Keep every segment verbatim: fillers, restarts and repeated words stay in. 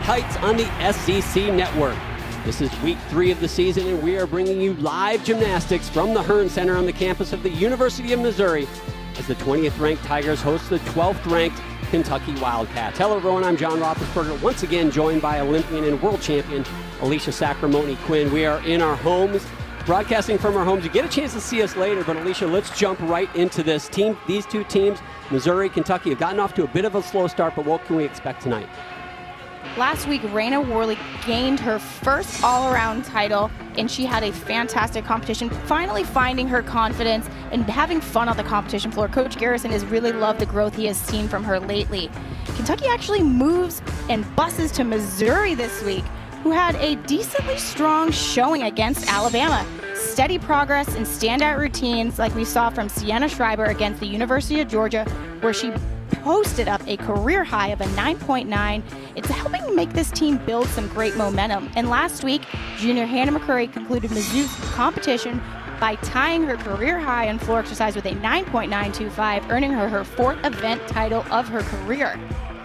Heights on the S C C Network. This is week three of the season, and we are bringing you live gymnastics from the Hearn Center on the campus of the University of Missouri as the twentieth ranked Tigers host the twelfth ranked Kentucky Wildcats. Hello everyone, I'm John Roethlisberger, once again joined by Olympian and world champion Alicia Sacramone Quinn. We are in our homes, broadcasting from our homes. You get a chance to see us later, but Alicia, let's jump right into this team. These two teams, Missouri, Kentucky, have gotten off to a bit of a slow start, but what can we expect tonight? Last week, Raina Worley gained her first all-around title, and she had a fantastic competition, finally finding her confidence and having fun on the competition floor. Coach Garrison has really loved the growth he has seen from her lately. Kentucky actually moves and buses to Missouri this week, who had a decently strong showing against Alabama. Steady progress and standout routines like we saw from Sienna Schreiber against the University of Georgia, where she posted up a career high of a nine point nine. It's helping make this team build some great momentum. And last week, junior Hannah McCurry concluded Mizzou's competition by tying her career high in floor exercise with a nine point nine two five, earning her her fourth event title of her career.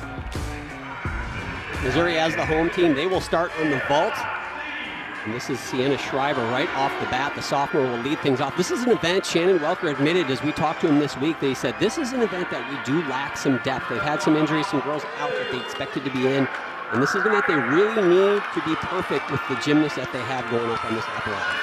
Missouri as the home team, they will start on the vault. And this is Sienna Schreiber right off the bat. The sophomore will lead things off. This is an event Shannon Welker admitted as we talked to him this week. They said this is an event that we do lack some depth. They've had some injuries, some girls out that they expected to be in. And this is an event they really need to be perfect with the gymnasts that they have going up on this apparatus.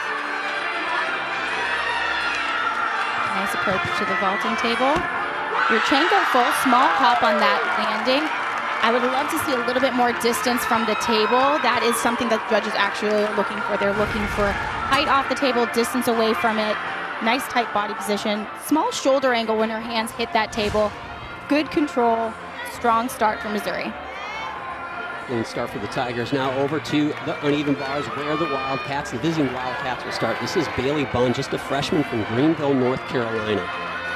Nice approach to the vaulting table. Yurchenko full, small hop on that landing. I would love to see a little bit more distance from the table. That is something that judges actually are looking for. They're looking for height off the table, distance away from it, nice tight body position, small shoulder angle when her hands hit that table. Good control, strong start for Missouri. And start for the Tigers. Now over to the uneven bars where the Wildcats, the visiting Wildcats, will start. This is Bailey Bunn, just a freshman from Greenville, North Carolina.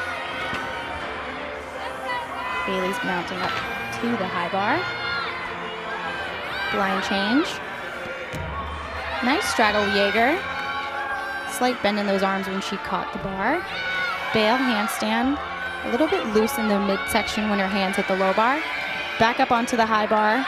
Bailey's mounting up to the high bar. Blind change. Nice straddle Jaeger. Slight bend in those arms when she caught the bar. Bail handstand. A little bit loose in the midsection when her hands hit the low bar. Back up onto the high bar.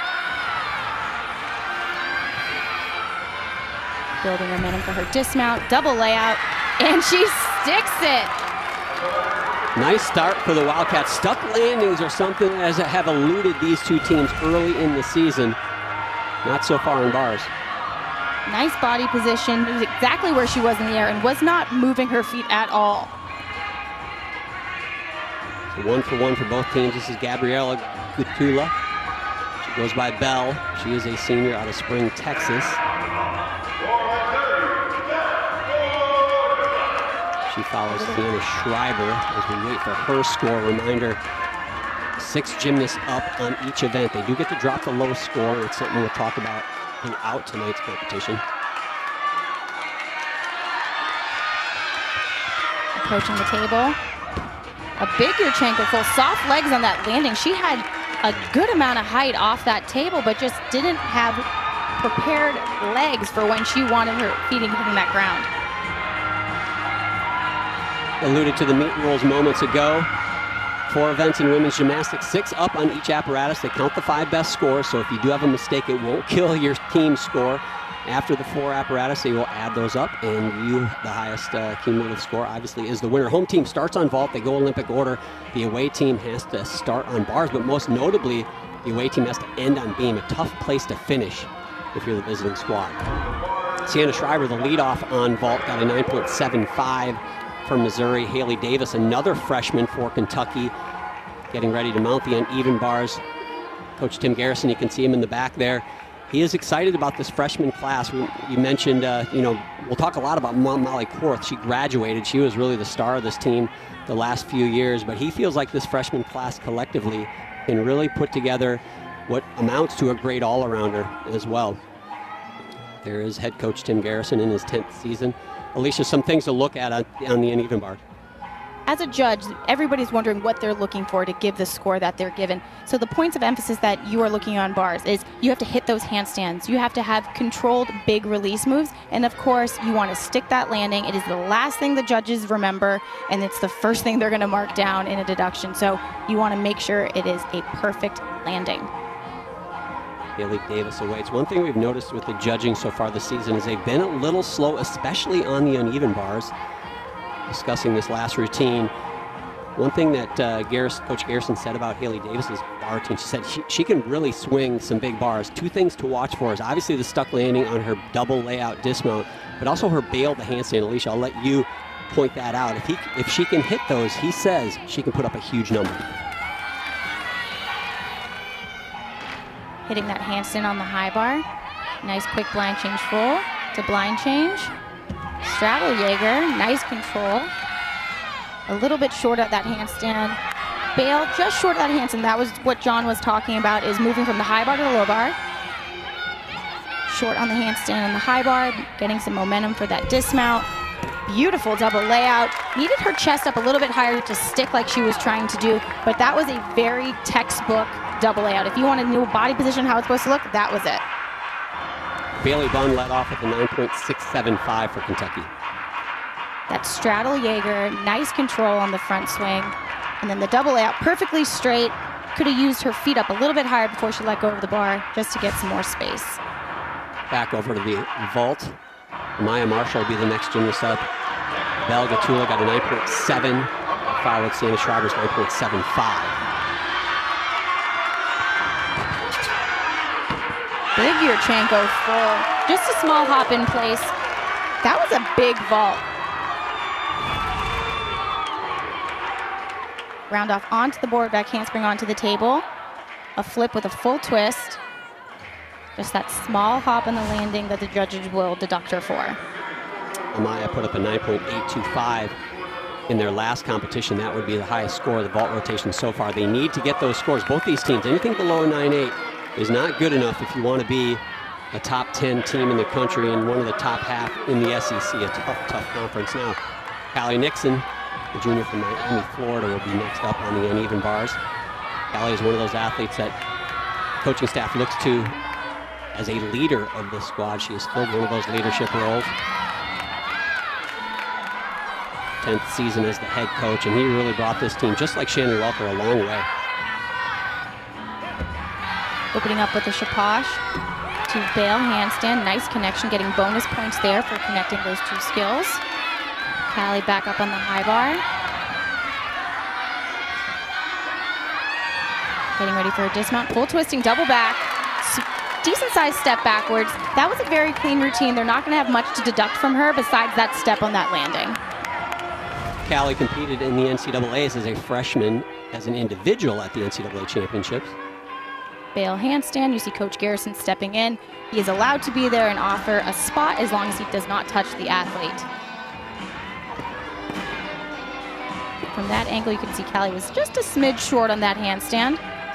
Building momentum for her dismount. Double layout. And she sticks it. Nice start for the Wildcats. Stuck landings are something that have eluded these two teams early in the season. Not so far in bars. Nice body position. It was exactly where she was in the air and was not moving her feet at all. So one for one for both teams. This is Gabriella Gutula. She goes by Bell. She is a senior out of Spring, Texas. She follows Sienna Schreiber as we wait for her score. Reminder, six gymnasts up on each event. They do get to drop the low score. It's something we'll talk about throughout tonight's competition. Approaching the table. A big Yurchenko full, soft legs on that landing. She had a good amount of height off that table, but just didn't have prepared legs for when she wanted her feet hitting that ground. Alluded to the meet rules moments ago. Four events in women's gymnastics, six up on each apparatus. They count the five best scores, so if you do have a mistake, it won't kill your team's score. After the four apparatus, they will add those up, and you, the highest uh, cumulative score, obviously, is the winner. Home team starts on vault. They go Olympic order. The away team has to start on bars, but most notably, the away team has to end on beam. A tough place to finish if you're the visiting squad. Sienna Schreiber, the leadoff on vault, got a nine point seven five. For Missouri. Haley Davis, another freshman for Kentucky, getting ready to mount the uneven bars. Coach Tim Garrison, you can see him in the back there. He is excited about this freshman class. We, you mentioned, uh, you know, we'll talk a lot about Molly Korth. She graduated. She was really the star of this team the last few years, but he feels like this freshman class collectively can really put together what amounts to a great all-arounder as well. There is head coach Tim Garrison in his tenth season. Alicia, some things to look at on, on the uneven bar. As a judge, everybody's wondering what they're looking for to give the score that they're given. So the points of emphasis that you are looking on bars is you have to hit those handstands. You have to have controlled big release moves. And of course, you want to stick that landing. It is the last thing the judges remember, and it's the first thing they're going to mark down in a deduction. So you want to make sure it is a perfect landing. Haley Davis awaits. One thing we've noticed with the judging so far this season is they've been a little slow, especially on the uneven bars. Discussing this last routine, one thing that uh, Garrison, Coach Garrison said about Haley Davis's bar routine, she said she, she can really swing some big bars. Two things to watch for is obviously the stuck landing on her double layout dismount, but also her bail to handstand. Alicia, I'll let you point that out. If, he, if she can hit those, he says she can put up a huge number. Hitting that handstand on the high bar. Nice quick blind change full to blind change. Straddle Jaeger, nice control. A little bit short at that handstand. Bail just short of that handstand. That was what John was talking about, is moving from the high bar to the low bar. Short on the handstand and the high bar, getting some momentum for that dismount. Beautiful double layout. Needed her chest up a little bit higher to stick like she was trying to do, but that was a very textbook double layout. If you want to know body position, how it's supposed to look, that was it. Bailey Bunn led off with a nine point six seven five for Kentucky. That straddle Jaeger, nice control on the front swing. And then the double layout, perfectly straight. Could have used her feet up a little bit higher before she let go of the bar, just to get some more space. Back over to the vault. Maya Marshall will be the next gymnast up. Belle Gatula got a nine point seven, followed Sienna Schreiber's nine point seven five. Big Yurchenko full, just a small hop in place. That was a big vault. Round off onto the board, back handspring onto the table. A flip with a full twist. Just that small hop on the landing that the judges will deduct her for. Amaya put up a nine point eight two five in their last competition. That would be the highest score of the vault rotation so far. They need to get those scores, both these teams. Anything below a nine eight is not good enough if you want to be a top ten team in the country and one of the top half in the S E C, a tough, tough conference now. Callie Nixon, the junior from Miami, Florida, will be next up on the uneven bars. Callie is one of those athletes that coaching staff looks to as a leader of this squad. She has filled one of those leadership roles. tenth season as the head coach, and he really brought this team, just like Shannon Welker, a long way. Opening up with a Shaposh to bail handstand. Nice connection, getting bonus points there for connecting those two skills. Callie back up on the high bar. Getting ready for a dismount. Full twisting, double back. Decent sized step backwards. That was a very clean routine. They're not going to have much to deduct from her besides that step on that landing. Callie competed in the N C double A's as a freshman, as an individual at the N C double A championships. Bail handstand, you see Coach Garrison stepping in. He is allowed to be there and offer a spot as long as he does not touch the athlete. From that angle, you can see Callie was just a smidge short on that handstand.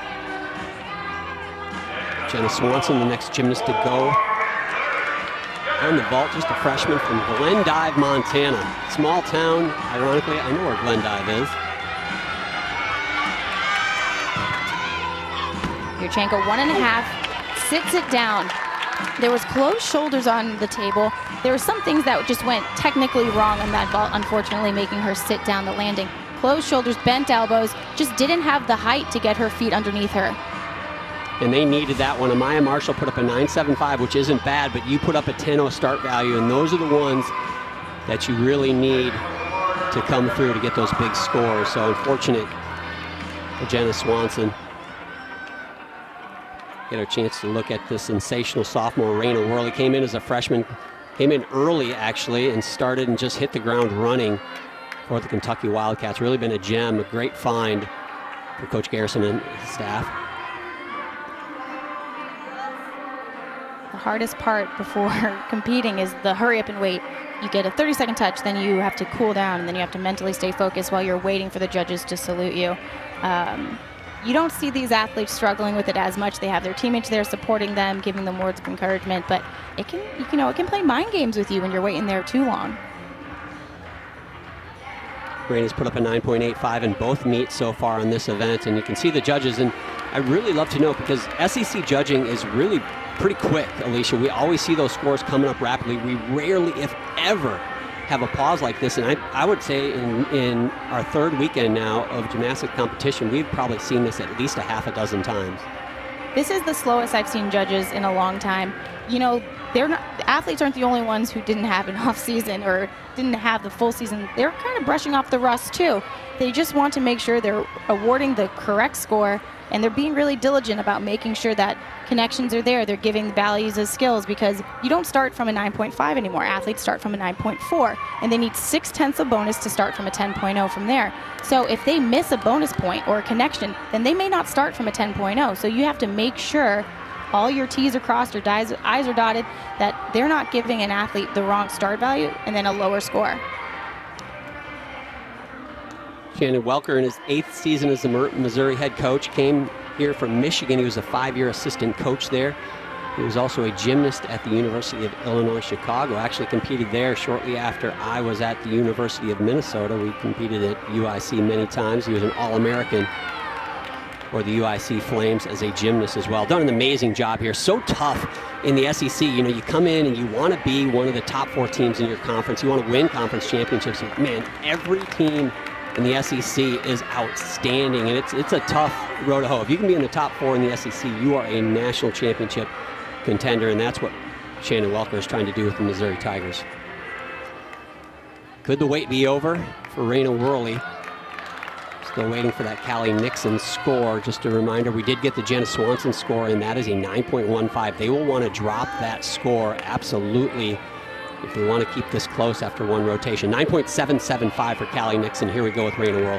Jenna Swanson, the next gymnast to go on the vault, just a freshman from Glendive, Montana. Small town, ironically, I know where Glendive is. Yurchenko, one and a half, sits it down. There was closed shoulders on the table. There were some things that just went technically wrong on that vault, unfortunately making her sit down the landing. Closed shoulders, bent elbows, just didn't have the height to get her feet underneath her. And they needed that one. Amaya Marshall put up a nine seven five, which isn't bad, but you put up a ten oh start value, and those are the ones that you really need to come through to get those big scores. So unfortunate for Jenna Swanson. Get a chance to look at this sensational sophomore, Raina Worley. Came in as a freshman, came in early actually, and started and just hit the ground running for the Kentucky Wildcats. Really been a gem, a great find for Coach Garrison and his staff. The hardest part before competing is the hurry up and wait. You get a thirty second touch, then you have to cool down, and then you have to mentally stay focused while you're waiting for the judges to salute you. Um, You don't see these athletes struggling with it as much. They have their teammates there supporting them, giving them words of encouragement, but it can, you know, it can play mind games with you when you're waiting there too long. Raina's put up a nine point eight five in both meets so far in this event, and you can see the judges, and I really love to know, because S E C judging is really pretty quick, Alicia. We always see those scores coming up rapidly. We rarely, if ever, have a pause like this, and I, I would say in, in our third weekend now of gymnastics competition, we've probably seen this at least a half a dozen times. this is the slowest I've seen judges in a long time. You know, they're not, the athletes aren't the only ones who didn't have an off season or didn't have the full season. They're kind of brushing off the rust too. They just want to make sure they're awarding the correct score, and they're being really diligent about making sure that connections are there. They're giving values as skills, because you don't start from a nine point five anymore. Athletes start from a nine point four, and they need six tenths of bonus to start from a ten point oh from there. So if they miss a bonus point or a connection, then they may not start from a ten point oh. So you have to make sure all your T's are crossed or I's are dotted, that they're not giving an athlete the wrong start value and then a lower score. Shannon Welker, in his eighth season as the Missouri head coach, came here from Michigan. He was a five-year assistant coach there. He was also a gymnast at the University of Illinois Chicago. Actually competed there shortly after I was at the University of Minnesota. We competed at U I C many times. He was an All-American for the U I C Flames as a gymnast as well. Done an amazing job here. So tough in the S E C. You know, you come in and you want to be one of the top four teams in your conference. You want to win conference championships. Man, every team in the S E C is outstanding, and it's it's a tough road to hoe. If you can be in the top four in the S E C, you are a national championship contender, and that's what Shannon Welker is trying to do with the Missouri Tigers. Could the wait be over for Raina Worley? Still waiting for that Callie Nixon score. Just a reminder, we did get the Jenna Swanson score, and that is a nine point one five. They will want to drop that score absolutely if they want to keep this close after one rotation. nine point seven seven five for Callie Nixon. Here we go with Raina Worley.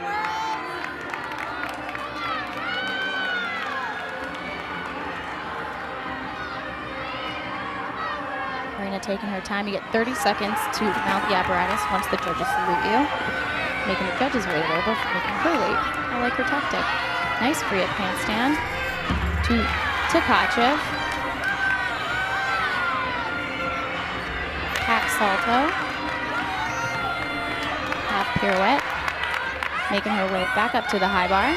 Raina taking her time. You get thirty seconds to mount the apparatus once the judges salute you. Making the judges wait a little bit, making her wait. I like her tactic. Nice free up handstand to Tkachev. Half salto. Half pirouette. Making her way back up to the high bar.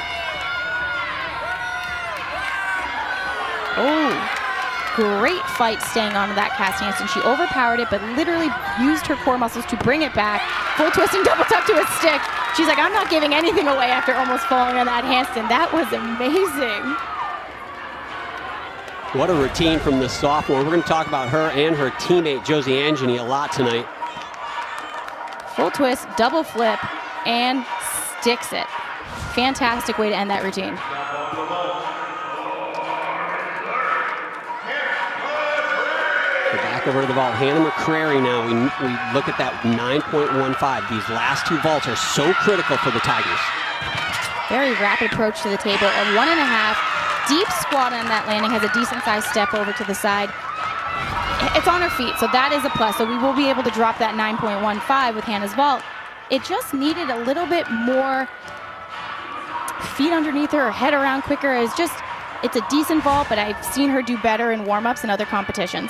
Oh, great fight staying on to that cast handstand. She overpowered it, but literally used her core muscles to bring it back. Full twisting double tuck to a stick. She's like, I'm not giving anything away after almost falling on that handstand. That was amazing. What a routine from the sophomore. We're going to talk about her and her teammate, Josie Angeny, a lot tonight. Full twist, double flip, and sticks it. Fantastic way to end that routine. Over to the vault. Hannah McCrary now. We, we look at that nine point one five. These last two vaults are so critical for the Tigers. Very rapid approach to the table. A one and a half. Deep squat on that landing. Has a decent sized step over to the side. It's on her feet, so that is a plus. So we will be able to drop that nine point one five with Hannah's vault. It just needed a little bit more feet underneath her, her head around quicker. It's just, it's a decent vault, but I've seen her do better in warm-ups and other competitions.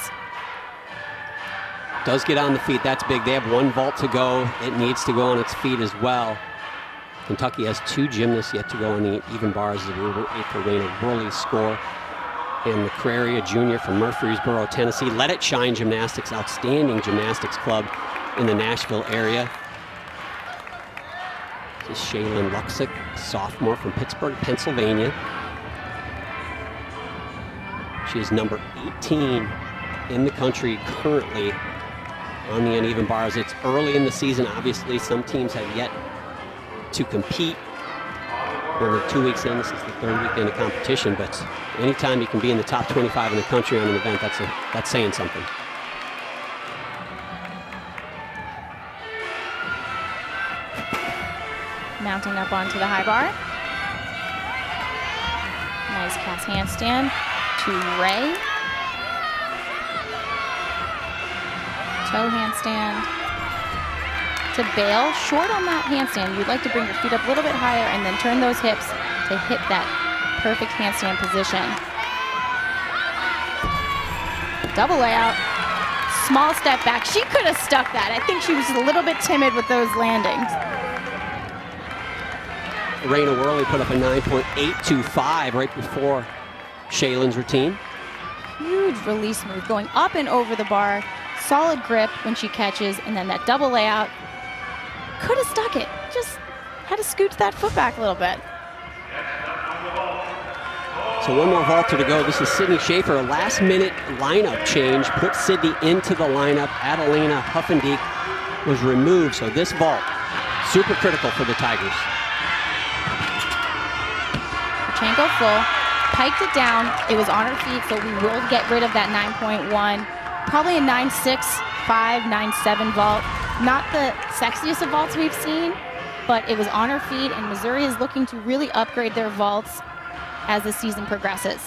Does get on the feet. That's big. They have one vault to go. It needs to go on its feet as well. Kentucky has two gymnasts yet to go on the even bars as we wait for Raina Worley's score. And McCrary, a junior from Murfreesboro, Tennessee. Let It Shine Gymnastics, outstanding gymnastics club in the Nashville area. This is Shaylin Luxick, a sophomore from Pittsburgh, Pennsylvania. She is number eighteen in the country currently on the uneven bars. It's early in the season. Obviously, some teams have yet to compete. We're only two weeks in. This is the third weekend of competition, but anytime you can be in the top twenty-five in the country on an event, that's a, that's saying something. Mounting up onto the high bar. Nice cast handstand to Ray. Toe handstand to Bale. Short on that handstand. You'd like to bring your feet up a little bit higher and then turn those hips to hit that perfect handstand position. Double layout. Small step back. She could have stuck that. I think she was a little bit timid with those landings. Raina Worley put up a nine point eight two five right before Shaylin's routine. Huge release move going up and over the bar. Solid grip when she catches, and then that double layout. Could have stuck it. Just had to scoot that foot back a little bit. So one more vaulter to go. This is Sydney Schaefer. A last-minute lineup change put Sydney into the lineup. Adelina Huffendijk was removed, so this vault, super critical for the Tigers. Chanko full, piked it down. It was on her feet, so we will get rid of that nine point one. Probably a nine six five, nine seven vault. Not the sexiest of vaults we've seen, but it was on her feet, and Missouri is looking to really upgrade their vaults as the season progresses.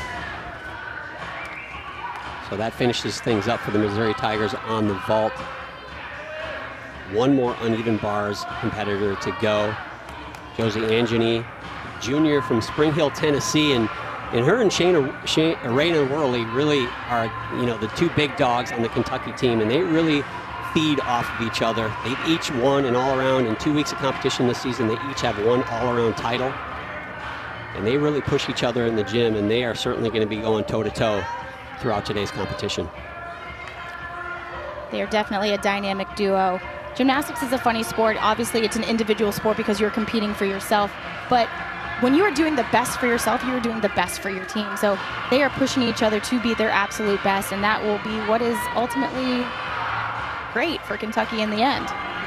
So that finishes things up for the Missouri Tigers on the vault. One more uneven bars competitor to go. Josie Angeny, junior from Spring Hill, Tennessee, and and her and Shayna, Shayna Raina Worley really are, you know, the two big dogs on the Kentucky team, and they really feed off of each other. They've each won an all-around in two weeks of competition this season. They each have one all-around title, and they really push each other in the gym, and they are certainly going to be going toe-to-toe throughout today's competition. They are definitely a dynamic duo. Gymnastics is a funny sport. Obviously, it's an individual sport because you're competing for yourself, but when you are doing the best for yourself, you are doing the best for your team. So they are pushing each other to be their absolute best, and that will be what is ultimately great for Kentucky in the end.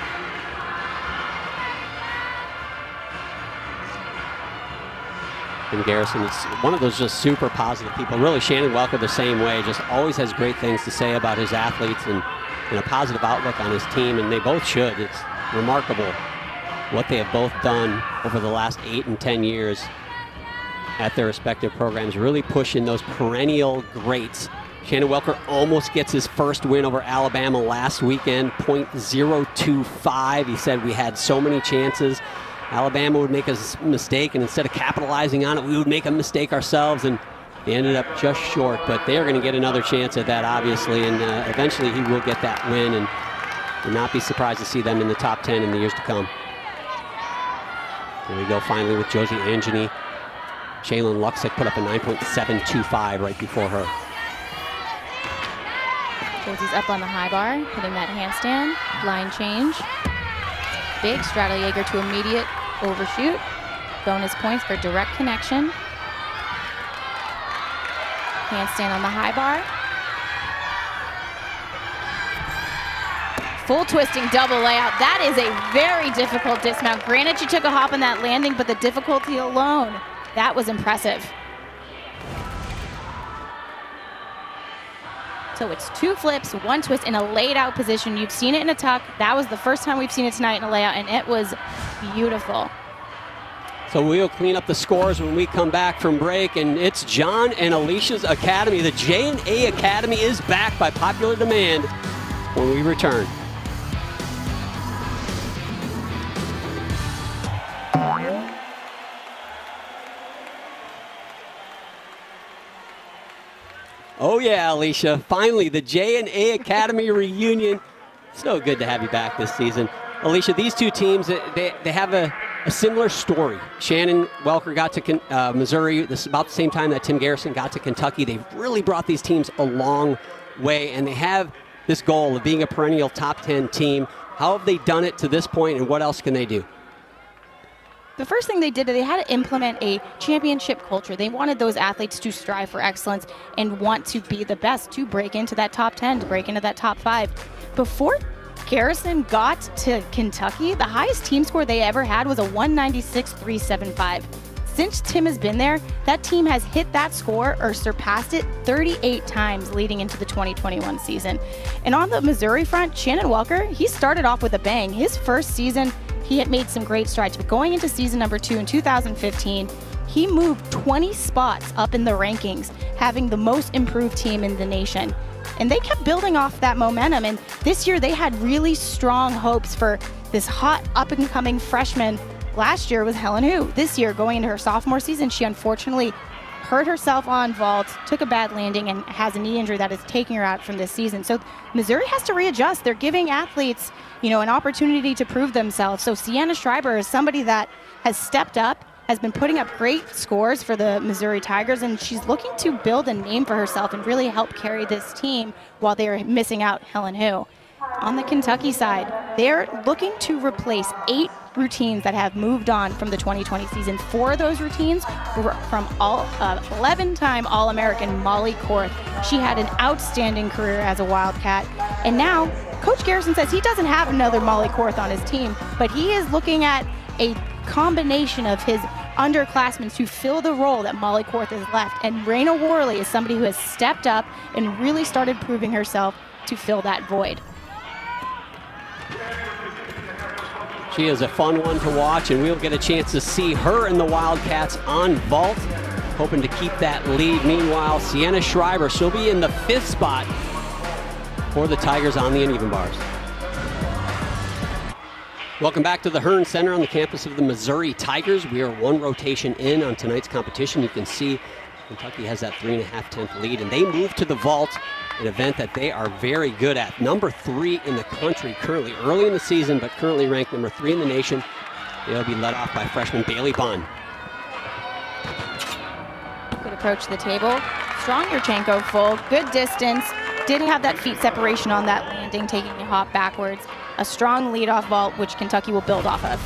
And Garrison is one of those just super positive people. Really, Shannon Welker the same way, just always has great things to say about his athletes and, and a positive outlook on his team, and they both should. It's remarkable what they have both done over the last eight and ten years at their respective programs, really pushing those perennial greats. Shannon Welker almost gets his first win over Alabama last weekend, point oh two five. He said we had so many chances. Alabama would make a mistake, and instead of capitalizing on it, we would make a mistake ourselves, and they ended up just short. But they are going to get another chance at that, obviously, and uh, eventually he will get that win, and would not be surprised to see them in the top ten in the years to come. Here we go finally with Josie Angeny. Shaylin Luxick put up a nine point seven two five right before her. Josie's up on the high bar, hitting that handstand, line change. Big straddle Jaeger to immediate overshoot. Bonus points for direct connection. Handstand on the high bar. Full twisting double layout. That is a very difficult dismount. Granted, she took a hop on that landing, but the difficulty alone, that was impressive. So it's two flips, one twist in a laid out position. You've seen it in a tuck. That was the first time we've seen it tonight in a layout, and it was beautiful. So we'll clean up the scores when we come back from break, and it's John and Alicia's Academy. The J and A Academy is back by popular demand when we return. Oh yeah, Alicia, finally the J and A Academy reunion. So good to have you back this season. Alicia, these two teams, they, they have a, a similar story. Shannon Welker got to uh, Missouri this is about the same time that Tim Garrison got to Kentucky. They've really brought these teams a long way, and they have this goal of being a perennial top ten team. How have they done it to this point, and what else can they do? The first thing they did, they had to implement a championship culture. They wanted those athletes to strive for excellence and want to be the best, to break into that top ten, to break into that top five. Before Garrison got to Kentucky, the highest team score they ever had was a one ninety-six point three seven five. Since Tim has been there, that team has hit that score or surpassed it thirty-eight times leading into the twenty twenty-one season. And on the Missouri front, Shannon Welker, he started off with a bang. His first season, he had made some great strides, but going into season number two in two thousand fifteen, he moved twenty spots up in the rankings, having the most improved team in the nation. And they kept building off that momentum, and this year they had really strong hopes for this hot up-and-coming freshman. Last year was Helen Hu. This year, going into her sophomore season, she unfortunately hurt herself on vault, took a bad landing, and has a knee injury that is taking her out from this season. So Missouri has to readjust. They're giving athletes, you know, an opportunity to prove themselves. So Sienna Schreiber is somebody that has stepped up, has been putting up great scores for the Missouri Tigers, and she's looking to build a name for herself and really help carry this team while they are missing out Helen Hu. On the Kentucky side, they're looking to replace eight routines that have moved on from the twenty twenty season. Four of those routines were from all uh, eleven-time All-American Molly Korth. She had an outstanding career as a Wildcat, and now Coach Garrison says he doesn't have another Molly Korth on his team, but he is looking at a combination of his underclassmen to fill the role that Molly Korth has left, and Raina Worley is somebody who has stepped up and really started proving herself to fill that void. She is a fun one to watch, and we'll get a chance to see her and the Wildcats on vault, hoping to keep that lead. Meanwhile, Sienna Schreiber, she'll be in the fifth spot for the Tigers on the uneven bars. Welcome back to the Hearn Center on the campus of the Missouri Tigers. We are one rotation in on tonight's competition. You can see Kentucky has that three and a half tenth lead, and they move to the vault, an event that they are very good at. Number three in the country currently, early in the season, but currently ranked number three in the nation. They'll be led off by freshman Bailey Bond. Good approach to the table. Strong Yurchenko full, good distance. Didn't have that feet separation on that landing, taking a hop backwards. A strong leadoff vault, which Kentucky will build off of.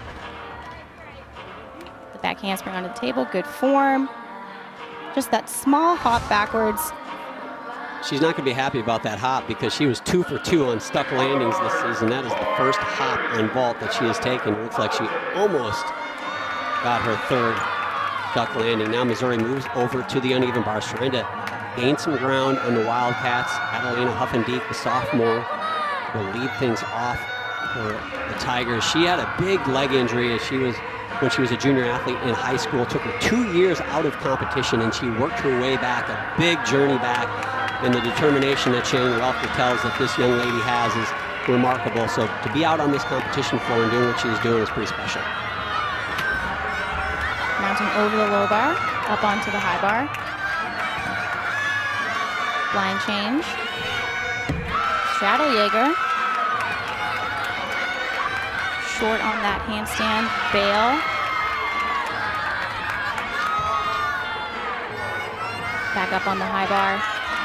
The back handspring onto the table, good form. Just that small hop backwards. She's not going to be happy about that hop because she was two for two on stuck landings this season. That is the first hop on vault that she has taken. It looks like she almost got her third stuck landing. Now Missouri moves over to the uneven bars, trying to gain some ground on the Wildcats. Adelina Huffendiek, the sophomore, will lead things off for the Tigers. She had a big leg injury as she was when she was a junior athlete in high school. It took her two years out of competition, and she worked her way back, a big journey back. And the determination that Shannon Welker tells that this young lady has is remarkable. So to be out on this competition floor and doing what she's doing is pretty special. Mounting over the low bar, up onto the high bar. Blind change. Straddle Jaeger. Short on that handstand, bail. Back up on the high bar.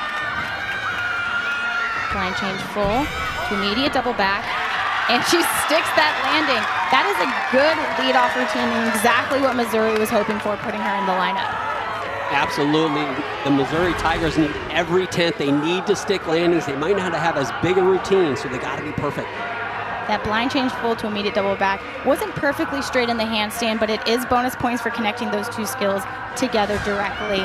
Blind change full to immediate double back. And she sticks that landing. That is a good leadoff routine and exactly what Missouri was hoping for, putting her in the lineup. Absolutely. The Missouri Tigers need every tenth. They need to stick landings. They might not have as big a routine, so they got to be perfect. That blind change full to immediate double back wasn't perfectly straight in the handstand, but it is bonus points for connecting those two skills together directly.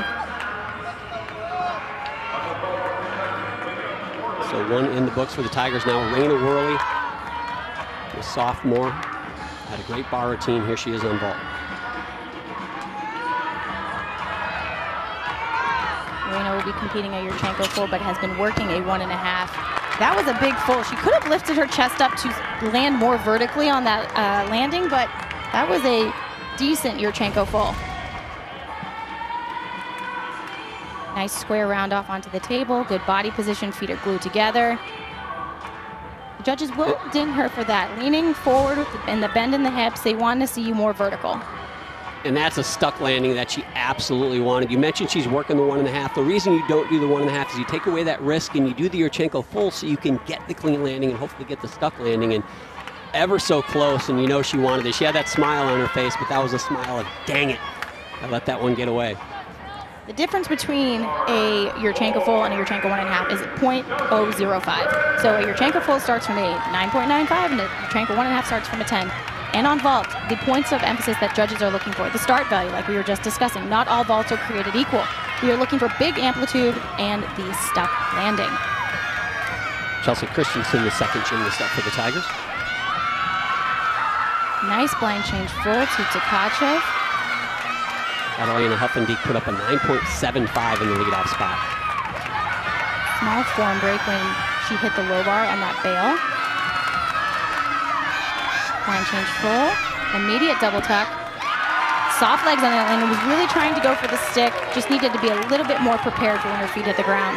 So one in the books for the Tigers now. Raina Worley, the sophomore, had a great bar routine. Here she is on vault. Raina will be competing at Yurchenko full, but has been working a one and a half. That was a big full. She could have lifted her chest up to land more vertically on that uh, landing, but that was a decent Yurchenko full. Nice square round off onto the table. Good body position, feet are glued together. The judges will ding her for that. Leaning forward and the bend in the hips, they want to see you more vertical. And that's a stuck landing that she absolutely wanted. You mentioned she's working the one and a half. The reason you don't do the one and a half is you take away that risk and you do the Yurchenko full so you can get the clean landing and hopefully get the stuck landing. And ever so close, and you know she wanted it. She had that smile on her face, but that was a smile of, dang it, I let that one get away. The difference between a Yurchenko full and a Yurchenko one and a half is zero point zero zero five. So a Yurchenko full starts from a nine point nine five and a Yurchenko one and a half starts from a ten. And on vault, the points of emphasis that judges are looking for, the start value, like we were just discussing. Not all vaults are created equal. We are looking for big amplitude and the stuck landing. Chelsea Christensen, the second gymnast up for the Tigers. Nice blind change full to Tkachev. Adelina Huffendiek put up a nine point seven five in the leadoff spot. Small form break when she hit the low bar on that bail. Blind change full, immediate double tuck. Soft legs on that landing, was really trying to go for the stick, just needed to be a little bit more prepared for when her feet hit the ground.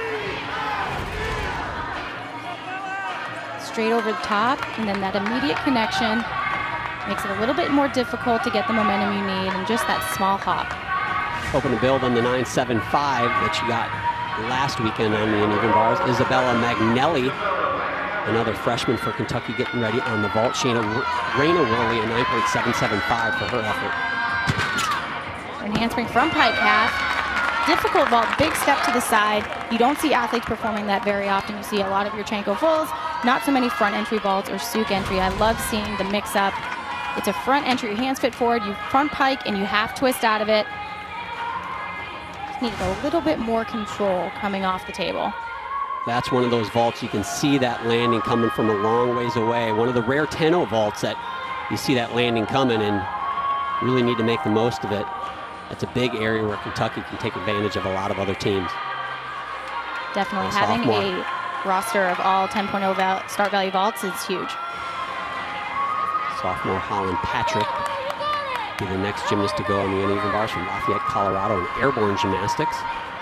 Straight over the top, and then that immediate connection makes it a little bit more difficult to get the momentum you need, and just that small hop. Hoping to build on the nine seven five that she got last weekend on the uneven bars. Isabella Magnelli Another freshman for Kentucky getting ready on the vault. Shayna, Raina Worley, a nine point seven seven five for her effort. And handspring from pike half. Difficult vault, big step to the side. You don't see athletes performing that very often. You see a lot of your Yurchenko fulls, not so many front entry vaults or Tsuk entry. I love seeing the mix up. It's a front entry, your hands fit forward, you front pike and you half twist out of it. Just need a little bit more control coming off the table. That's one of those vaults you can see that landing coming from a long ways away. One of the rare ten oh vaults that you see that landing coming and really need to make the most of it. That's a big area where Kentucky can take advantage of a lot of other teams. Definitely having a roster of all ten point oh val start value vaults is huge. Sophomore Holland Patrick be the next gymnast to go on the uneven bars from Lafayette, Colorado in airborne gymnastics.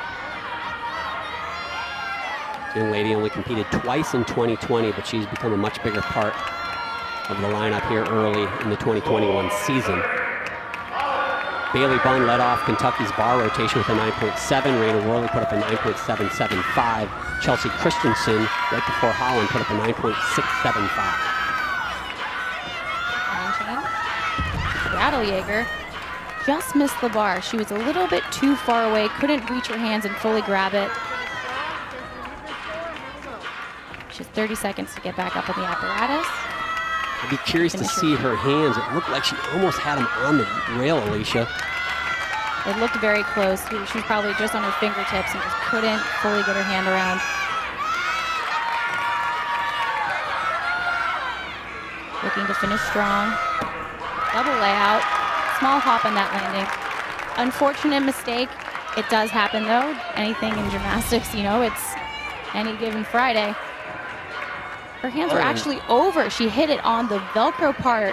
This young lady only competed twice in twenty twenty, but she's become a much bigger part of the lineup here early in the twenty twenty-one season. Bailey Bunn led off Kentucky's bar rotation with a nine point seven. Raina Worley put up a nine point seven seven five. Chelsea Christensen, right before Holland, put up a nine point six seven five. Rattlejaeger just missed the bar. She was a little bit too far away, couldn't reach her hands and fully grab it. She has thirty seconds to get back up in the apparatus. I'd be curious to see her hands. It looked like she almost had them on the rail, Alicia. It looked very close. She was probably just on her fingertips and just couldn't fully get her hand around. Looking to finish strong. Double layout. Small hop on that landing. Unfortunate mistake. It does happen though. Anything in gymnastics, you know, it's any given Friday. Her hands were actually over. She hit it on the Velcro part.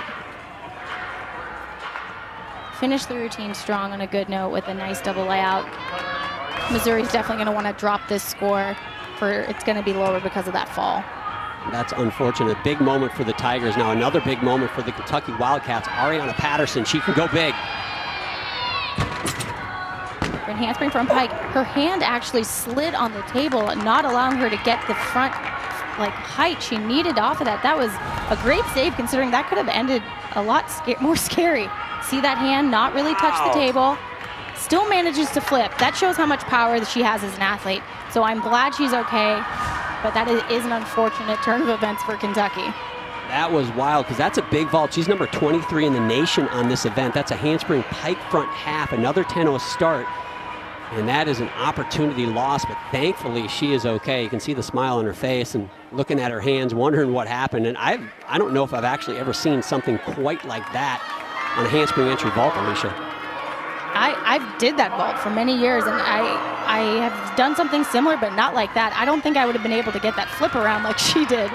Finished the routine strong on a good note with a nice double layout. Missouri's definitely going to want to drop this score. For it's going to be lower because of that fall. That's unfortunate. Big moment for the Tigers. Now another big moment for the Kentucky Wildcats. Ariana Patterson, she can go big. Great handspring from pike. Her hand actually slid on the table, not allowing her to get the front like height she needed off of that. That was a great save considering that could have ended a lot sca more scary. See that hand not really touch the table. Still manages to flip. That shows how much power that she has as an athlete. So I'm glad she's okay, but that is an unfortunate turn of events for Kentucky. That was wild because that's a big vault. She's number twenty-three in the nation on this event. That's a handspring pike front half, another ten oh start. And that is an opportunity lost, but thankfully she is okay. You can see the smile on her face and looking at her hands, wondering what happened. And I I don't know if I've actually ever seen something quite like that on a handspring entry vault, Alicia. I, I did that vault for many years, and I, I have done something similar, but not like that. I don't think I would have been able to get that flip around like she did.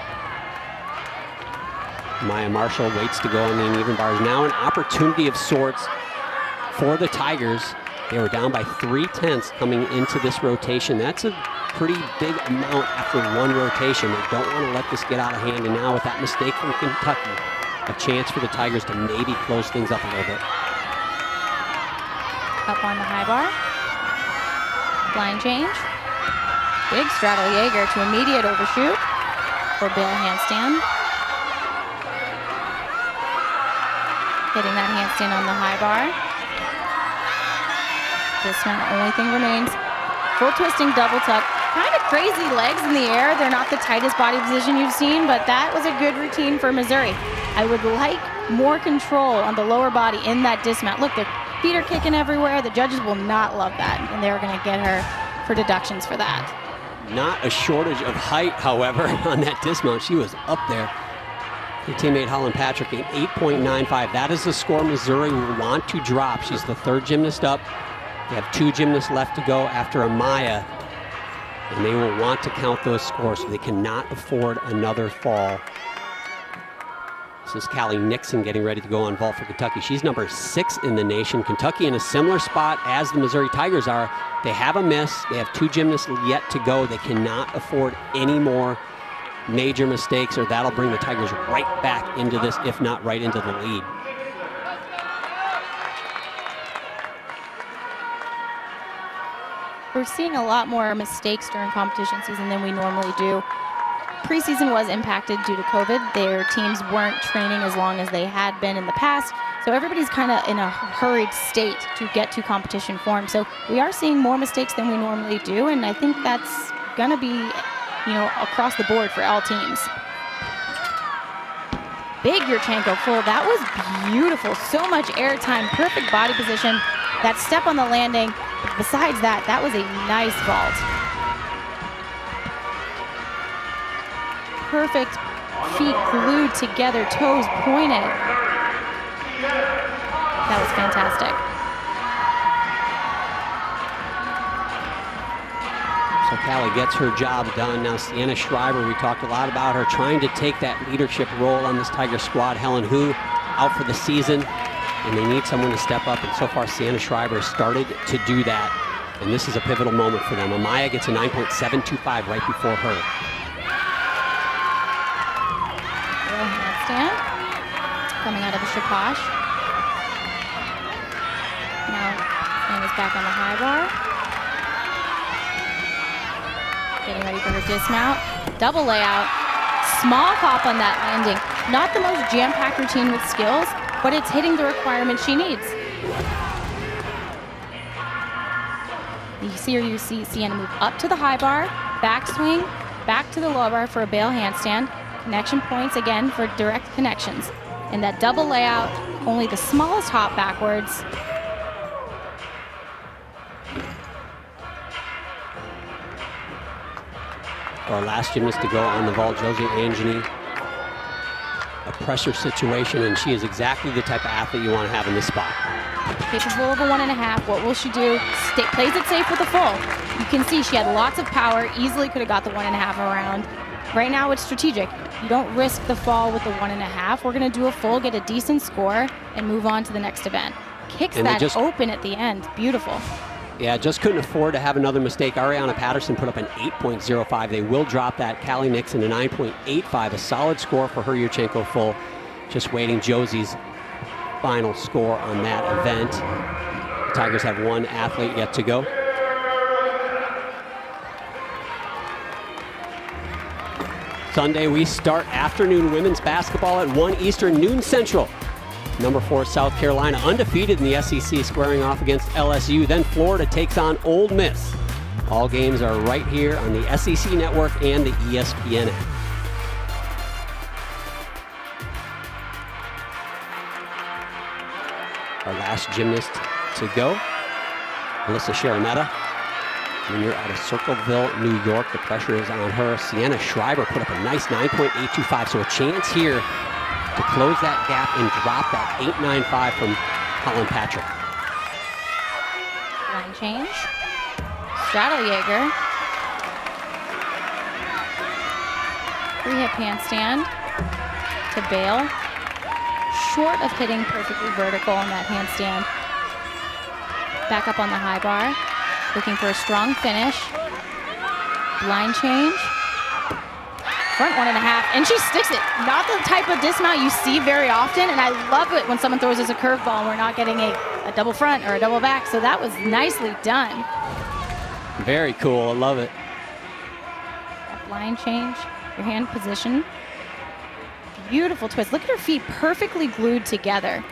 Maya Marshall waits to go on the uneven bars. Now an opportunity of sorts for the Tigers. They were down by three tenths coming into this rotation. That's a pretty big amount after one rotation. They don't want to let this get out of hand. And now with that mistake from Kentucky, a chance for the Tigers to maybe close things up a little bit. Up on the high bar. Line change. Big straddle Jaeger to immediate overshoot for Bill handstand. Hitting that handstand on the high bar. Dismount, only thing remains. Full twisting double tuck. Kind of crazy legs in the air. They're not the tightest body position you've seen, but that was a good routine for Missouri. I would like more control on the lower body in that dismount. Look, their feet are kicking everywhere. The judges will not love that, and they're going to get her for deductions for that. Not a shortage of height, however, on that dismount. She was up there. Your teammate Holland Patrick, an eight point nine five. That is the score Missouri will want to drop. She's the third gymnast up. They have two gymnasts left to go after Amaya, and they will want to count those scores, so they cannot afford another fall. This is Callie Nixon getting ready to go on vault for Kentucky. She's number six in the nation. Kentucky in a similar spot as the Missouri Tigers are. They have a miss. They have two gymnasts yet to go. They cannot afford any more major mistakes, or that'll bring the Tigers right back into this, if not right into the lead. We're seeing a lot more mistakes during competition season than we normally do. preseason was impacted due to COVID. Their teams weren't training as long as they had been in the past. So everybody's kind of in a hurried state to get to competition form. So we are seeing more mistakes than we normally do. And I think that's going to be, you know, across the board for all teams. Big Yurchenko full. That was beautiful. So much airtime, perfect body position. That step on the landing. Besides that, that was a nice vault. Perfect feet glued together, toes pointed. That was fantastic. So Callie gets her job done. Now Sienna Schreiber, we talked a lot about her trying to take that leadership role on this Tiger squad. Helen Hu out for the season, and they need someone to step up. And so far, Sienna Schreiber started to do that. And this is a pivotal moment for them. Amaya gets a nine point seven two five right before her. Real handstand coming out of the Shaposh. Now Sienna's back on the high bar. Getting ready for her dismount. Double layout. Small hop on that landing. Not the most jam-packed routine with skills, but it's hitting the requirement she needs. You see her, you see Sienna move up to the high bar, backswing, back to the low bar for a bail handstand. Connection points again for direct connections. And that double layout, only the smallest hop backwards. Our last gymnast to go on the vault, Josie Angeny. A pressure situation, and she is exactly the type of athlete you want to have in this spot. Capable of a one and a half. What will she do? Stay, plays it safe with the full. You can see she had lots of power, easily could have got the one and a half around. Right now it's strategic. You don't risk the fall with the one and a half. We're gonna do a full, get a decent score, and move on to the next event. Kicks and that just, open at the end, beautiful. Yeah, just couldn't afford to have another mistake. Ariana Patterson put up an eight point oh five. They will drop that. Callie Nixon a nine point eight five, a solid score for her Yurchenko full. Just waiting Josie's final score on that event. The Tigers have one athlete yet to go. Sunday we start afternoon women's basketball at one Eastern, noon Central. Number four, South Carolina, undefeated in the S E C, squaring off against L S U. Then Florida takes on Ole Miss. All games are right here on the S E C Network and the E S P N app. Our last gymnast to go, Alyssa Sharametta. Junior out of Circleville, New York. The pressure is on her. Sienna Schreiber put up a nice nine point eight two five, so a chance here to close that gap and drop that eight nine five from Colin Patrick. Line change. Straddle Jaeger. Free hip handstand to bail. Short of hitting perfectly vertical on that handstand. Back up on the high bar. Looking for a strong finish. Line change. Front one and a half, and she sticks it. Not the type of dismount you see very often, and I love it when someone throws us a curveball and we're not getting a, a double front or a double back, so that was nicely done. Very cool, I love it. That line change, your hand position. Beautiful twist. Look at her feet perfectly glued together.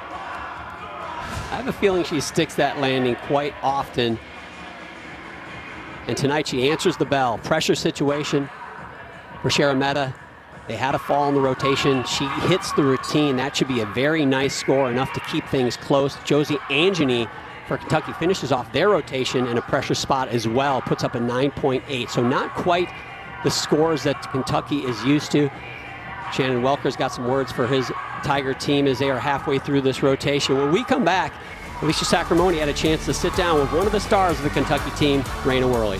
I have a feeling she sticks that landing quite often. And tonight she answers the bell. Pressure situation for Sharametta. They had a fall in the rotation. She hits the routine. That should be a very nice score, enough to keep things close. Josie Angeny for Kentucky finishes off their rotation in a pressure spot as well. Puts up a nine point eight. So not quite the scores that Kentucky is used to. Shannon Welker's got some words for his Tiger team as they are halfway through this rotation. When we come back, Alicia Sacramone had a chance to sit down with one of the stars of the Kentucky team, Raina Worley.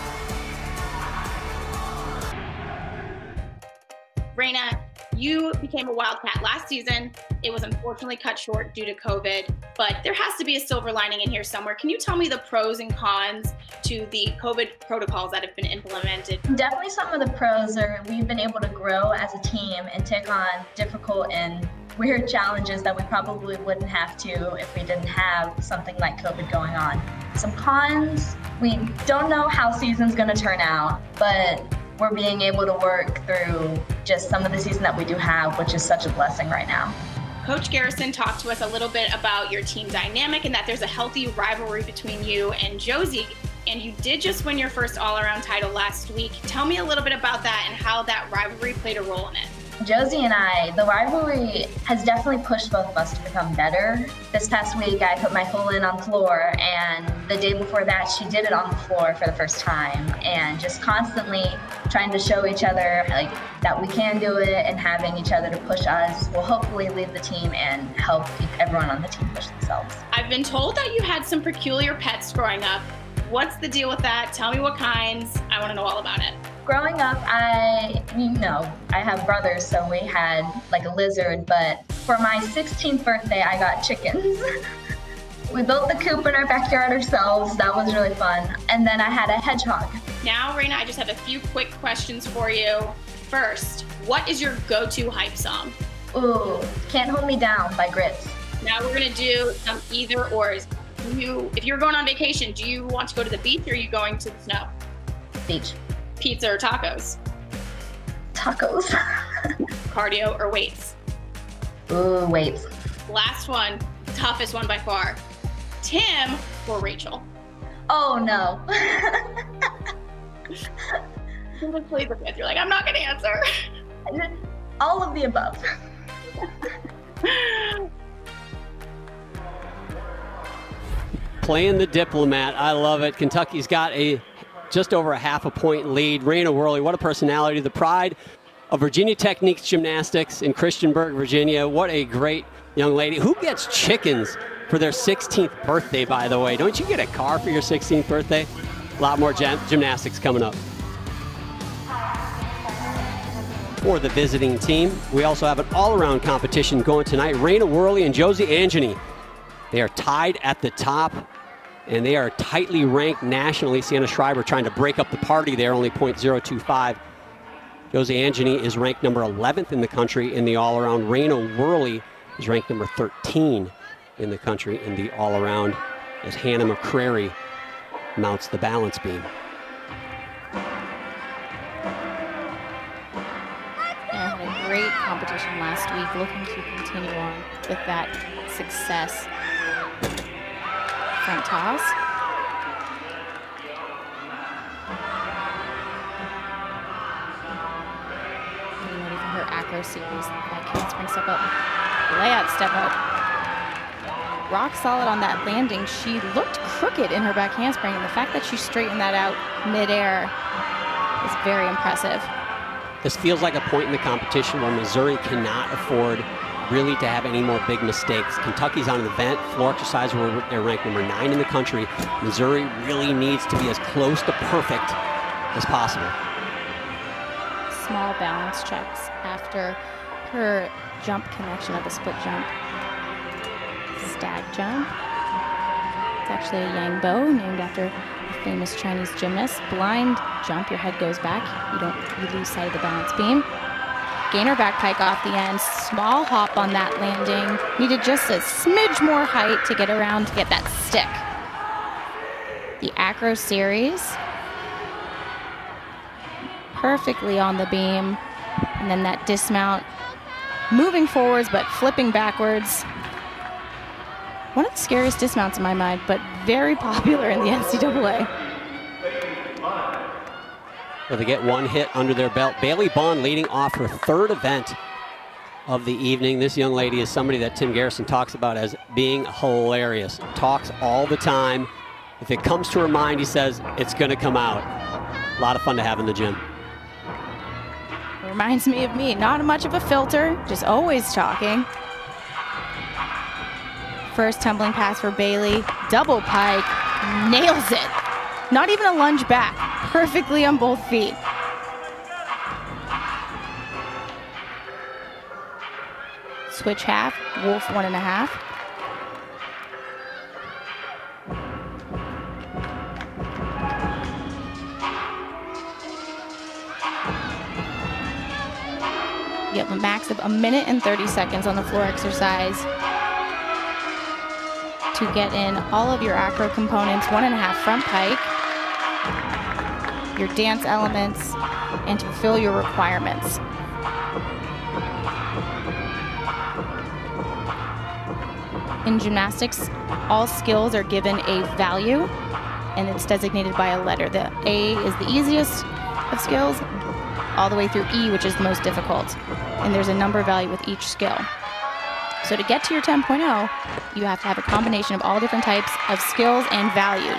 Raina, you became a Wildcat last season. It was unfortunately cut short due to COVID, but there has to be a silver lining in here somewhere. Can you tell me the pros and cons to the COVID protocols that have been implemented? Definitely some of the pros are we've been able to grow as a team and take on difficult and weird challenges that we probably wouldn't have to if we didn't have something like COVID going on. Some cons, we don't know how season's gonna turn out, but we're being able to work through just some of the season that we do have, which is such a blessing right now. Coach Garrison talked to us a little bit about your team dynamic and that there's a healthy rivalry between you and Josie. And you did just win your first all-around title last week. Tell me a little bit about that and how that rivalry played a role in it. Josie and I, the rivalry has definitely pushed both of us to become better. This past week, I put my full in on floor, and the day before that, she did it on the floor for the first time. And just constantly trying to show each other like that we can do it, and having each other to push us will hopefully lead the team and help everyone on the team push themselves. I've been told that you had some peculiar pets growing up. What's the deal with that? Tell me what kinds. I want to know all about it. Growing up, I, you know, I have brothers, so we had like a lizard, but for my sixteenth birthday, I got chickens. We built the coop in our backyard ourselves. That was really fun. And then I had a hedgehog. Now, Raina, I just have a few quick questions for you. First, what is your go-to hype song? Ooh, Can't Hold Me Down by Grits. Now we're gonna do some either ors. You, if you're going on vacation, do you want to go to the beach or are you going to the snow? Beach. Pizza or tacos? Tacos. Cardio or weights? Ooh, weights. Last one, toughest one by far. Tim or Rachel? Oh no. You just played the fifth. You're like, I'm not gonna answer. All of the above. Playing the diplomat, I love it. Kentucky's got a just over a half a point lead. Raina Worley, what a personality. The pride of Virginia Techniques Gymnastics in Christiansburg, Virginia. What a great young lady. Who gets chickens for their sixteenth birthday, by the way? Don't you get a car for your sixteenth birthday? A lot more gym gymnastics coming up. For the visiting team, we also have an all-around competition going tonight. Raina Worley and Josie Angeny. They are tied at the top, and they are tightly ranked nationally. Sienna Schreiber trying to break up the party there, only point zero two five. Josie Angeny is ranked number eleventh in the country in the all-around. Raina Worley is ranked number thirteen in the country in the all-around as Hannah McCrary mounts the balance beam. And had a great competition last week, looking to continue on with that success. Front toss. Getting ready for her acro series. Back handspring step up. Layout step up. Rock solid on that landing. She looked crooked in her back handspring, and the fact that she straightened that out midair is very impressive. This feels like a point in the competition where Missouri cannot afford really to have any more big mistakes. Kentucky's on an event, floor exercise, where they're ranked number nine in the country. Missouri really needs to be as close to perfect as possible. Small balance checks after her jump connection of the split jump. Stag jump. It's actually a yang bo, named after a famous Chinese gymnast. Blind jump, your head goes back. You don't you lose sight of the balance beam. Gainer back pike off the end. Small hop on that landing. Needed just a smidge more height to get around to get that stick. The acro series. Perfectly on the beam. And then that dismount. Moving forwards, but flipping backwards. One of the scariest dismounts in my mind, but very popular in the N C double A. Well, they get one hit under their belt. Bailey Bond leading off her third event of the evening. This young lady is somebody that Tim Garrison talks about as being hilarious. Talks all the time. If it comes to her mind, he says, it's going to come out. A lot of fun to have in the gym. Reminds me of me. Not much of a filter, just always talking. First tumbling pass for Bailey. Double pike. Nails it. Not even a lunge back. Perfectly on both feet. Switch half. Wolf one and a half. You have a max of a minute and thirty seconds on the floor exercise to get in all of your acro components. One and a half front pike. your dance elements, and to fulfill your requirements. In gymnastics, all skills are given a value, and it's designated by a letter. The A is the easiest of skills, all the way through E, which is the most difficult. And there's a number value with each skill. So to get to your ten point oh, you have to have a combination of all different types of skills and values.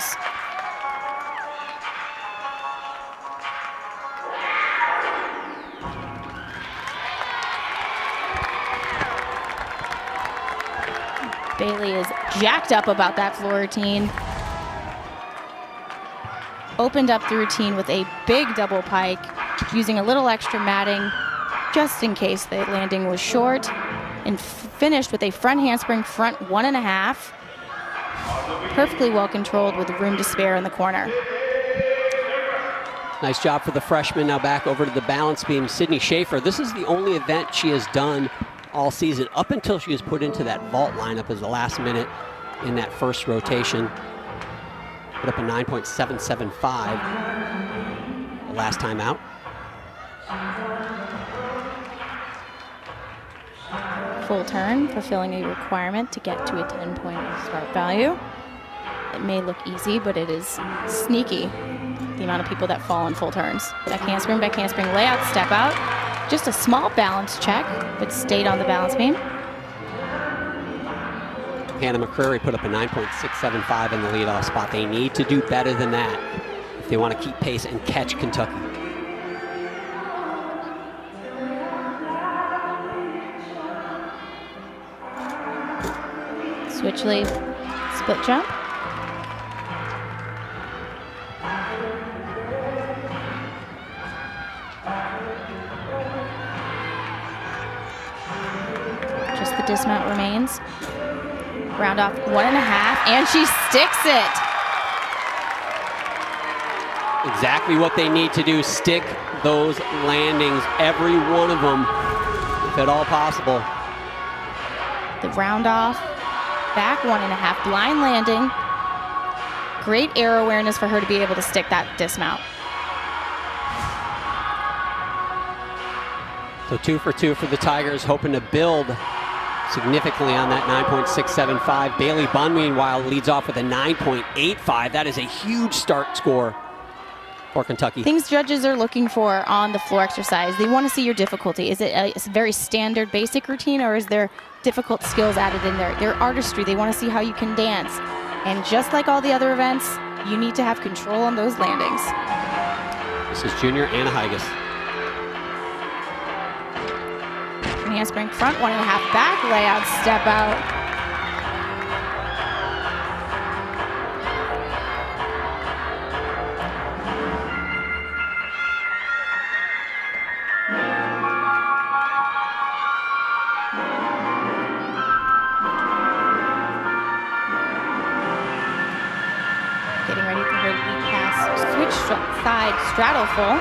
Bailey is jacked up about that floor routine. Opened up the routine with a big double pike, using a little extra matting just in case the landing was short, and finished with a front handspring front one and a half. Perfectly well controlled with room to spare in the corner. Nice job for the freshman. Now back over to the balance beam, Sydney Schaefer. This is the only event she has done all season up until she was put into that vault lineup as the last minute in that first rotation. Put up a nine point seven seven five the last time out. Full turn, fulfilling a requirement to get to a ten point oh start value. It may look easy, but it is sneaky, the amount of people that fall in full turns. Back handspring, back handspring, layout, step out. Just a small balance check, but stayed on the balance beam. Hannah McCreary put up a nine point six seven five in the leadoff spot. They need to do better than that if they want to keep pace and catch Kentucky. Switch lead, split jump. Just the dismount remains. Round off one and a half, and she sticks it. Exactly what they need to do, stick those landings, every one of them, if at all possible. The round off, back one and a half, blind landing. Great air awareness for her to be able to stick that dismount. So two for two for the Tigers, hoping to build significantly on that nine point six seven five. Bailey Bunn, meanwhile, leads off with a nine point eight five. That is a huge start score for Kentucky. Things judges are looking for on the floor exercise. They want to see your difficulty. Is it a very standard basic routine, or is there difficult skills added in there? Their artistry, they want to see how you can dance. And just like all the other events, you need to have control on those landings. This is junior Anna Higas. Handspring front, one and a half back, layout, step out. Getting ready for her lead pass, switch side straddle full.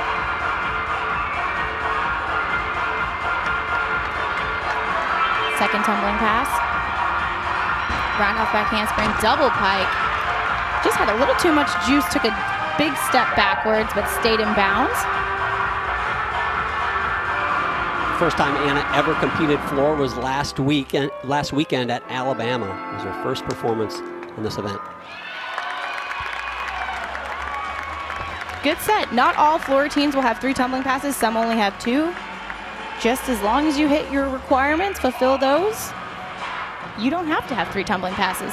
Second tumbling pass. Round off back handspring, double pike. Just had a little too much juice, took a big step backwards, but stayed in bounds. First time Anna ever competed floor was last weekend, last weekend at Alabama. It was her first performance in this event. Good set. Not all floor routines will have three tumbling passes. Some only have two. Just as long as you hit your requirements, fulfill those, you don't have to have three tumbling passes.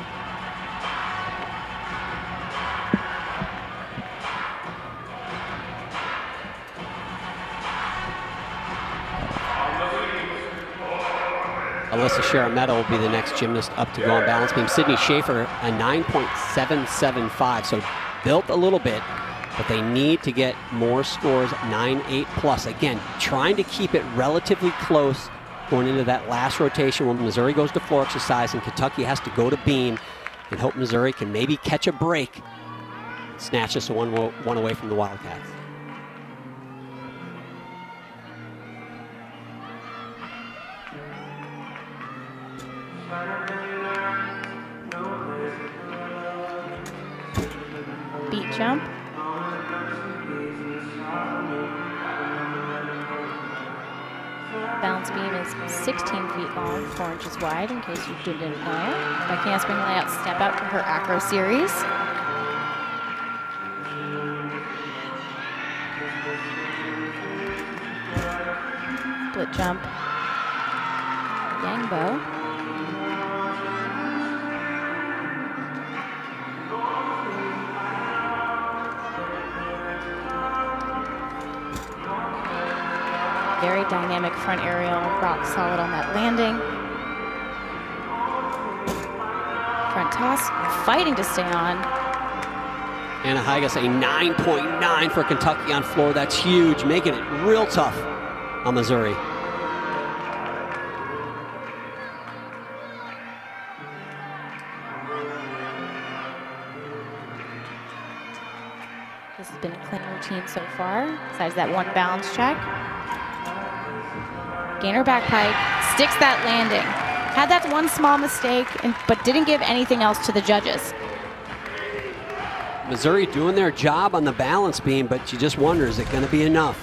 Alyssa Sharametta will be the next gymnast up to go on balance beam. Sydney Schaefer, a nine point seven seven five, so built a little bit, but they need to get more scores, nine eight plus. Again, trying to keep it relatively close going into that last rotation when Missouri goes to floor exercise and Kentucky has to go to beam, and hope Missouri can maybe catch a break, snatch us one, one away from the Wildcats. Beat jump. Balance beam is sixteen feet long, four inches wide, in case you didn't know. Back handspring layout step out for her acro series. Split jump, Yangbo. Very dynamic front aerial, rock solid on that landing. Front toss, fighting to stay on. Anna Higas, a nine point nine for Kentucky on floor. That's huge, making it real tough on Missouri. This has been a clean routine so far, besides that one balance check. Gainer back pike, sticks that landing. Had that one small mistake, and, but didn't give anything else to the judges. Missouri doing their job on the balance beam, but you just wonder, is it going to be enough?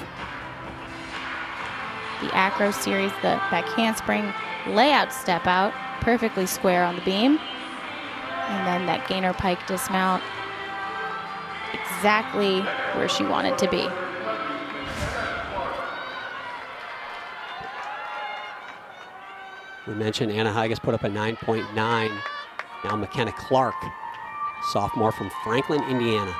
The acro series, the back handspring layout step out, perfectly square on the beam. And then that gainer pike dismount, exactly where she wanted to be. We mentioned Anna Higas put up a nine point nine. Now McKenna Clark, sophomore from Franklin, Indiana.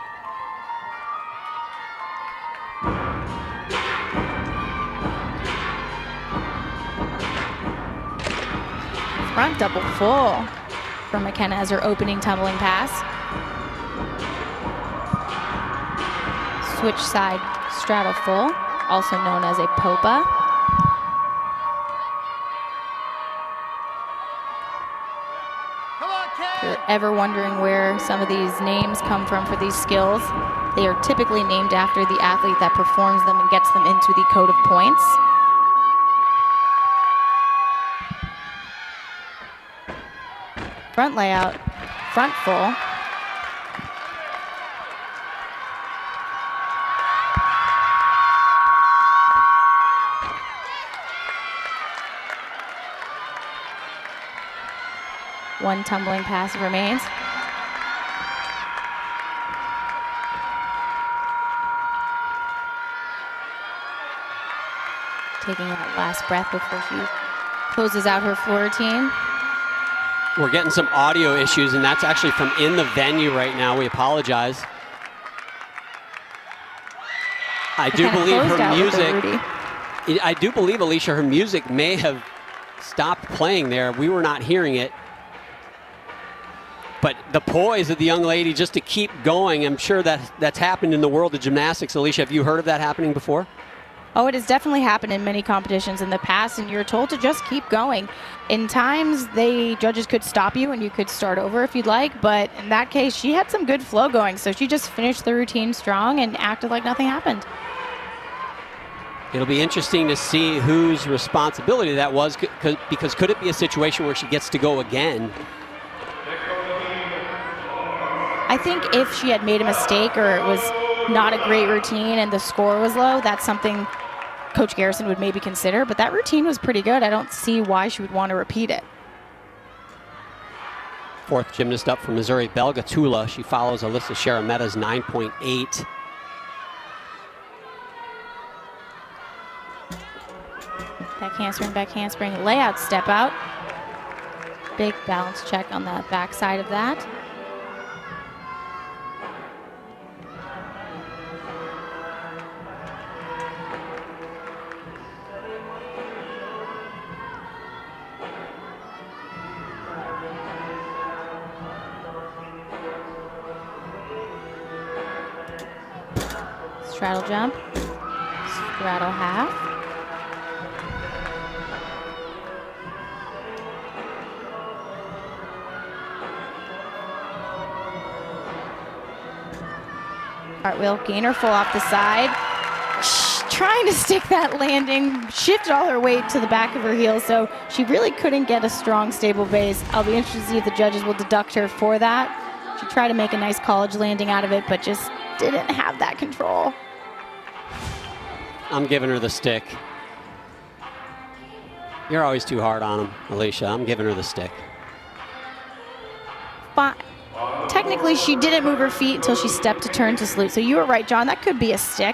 Front double full for McKenna as her opening tumbling pass. Switch side straddle full, also known as a popa. If you're ever wondering where some of these names come from for these skills, they are typically named after the athlete that performs them and gets them into the code of points. Front layout, front full. One tumbling pass remains. Taking that last breath before she closes out her floor routine. We're getting some audio issues, and that's actually from in the venue right now. We apologize. I do believe her music, I do believe, Alicia, her music may have stopped playing there. We were not hearing it. But the poise of the young lady just to keep going, I'm sure that that's happened in the world of gymnastics. Alicia, have you heard of that happening before? Oh, it has definitely happened in many competitions in the past, and you're told to just keep going. In times, the judges could stop you and you could start over if you'd like, but in that case, she had some good flow going, so she just finished the routine strong and acted like nothing happened. It'll be interesting to see whose responsibility that was, because could it be a situation where she gets to go again? I think if she had made a mistake or it was not a great routine and the score was low, that's something Coach Garrison would maybe consider, but that routine was pretty good. I don't see why she would want to repeat it. Fourth gymnast up for Missouri, Belga Tula. She follows Alyssa Sharameta's nine point eight. Back handspring, back handspring, layout step out. Big balance check on the back side of that. Straddle jump, straddle half. Cartwheel, gainer full off the side. Shh, trying to stick that landing, shifted all her weight to the back of her heel, so she really couldn't get a strong, stable base. I'll be interested to see if the judges will deduct her for that. She tried to make a nice college landing out of it, but just didn't have that control. I'm giving her the stick. You're always too hard on him, Alicia. I'm giving her the stick. But technically, she didn't move her feet until she stepped to turn to salute. So you were right, John. That could be a stick.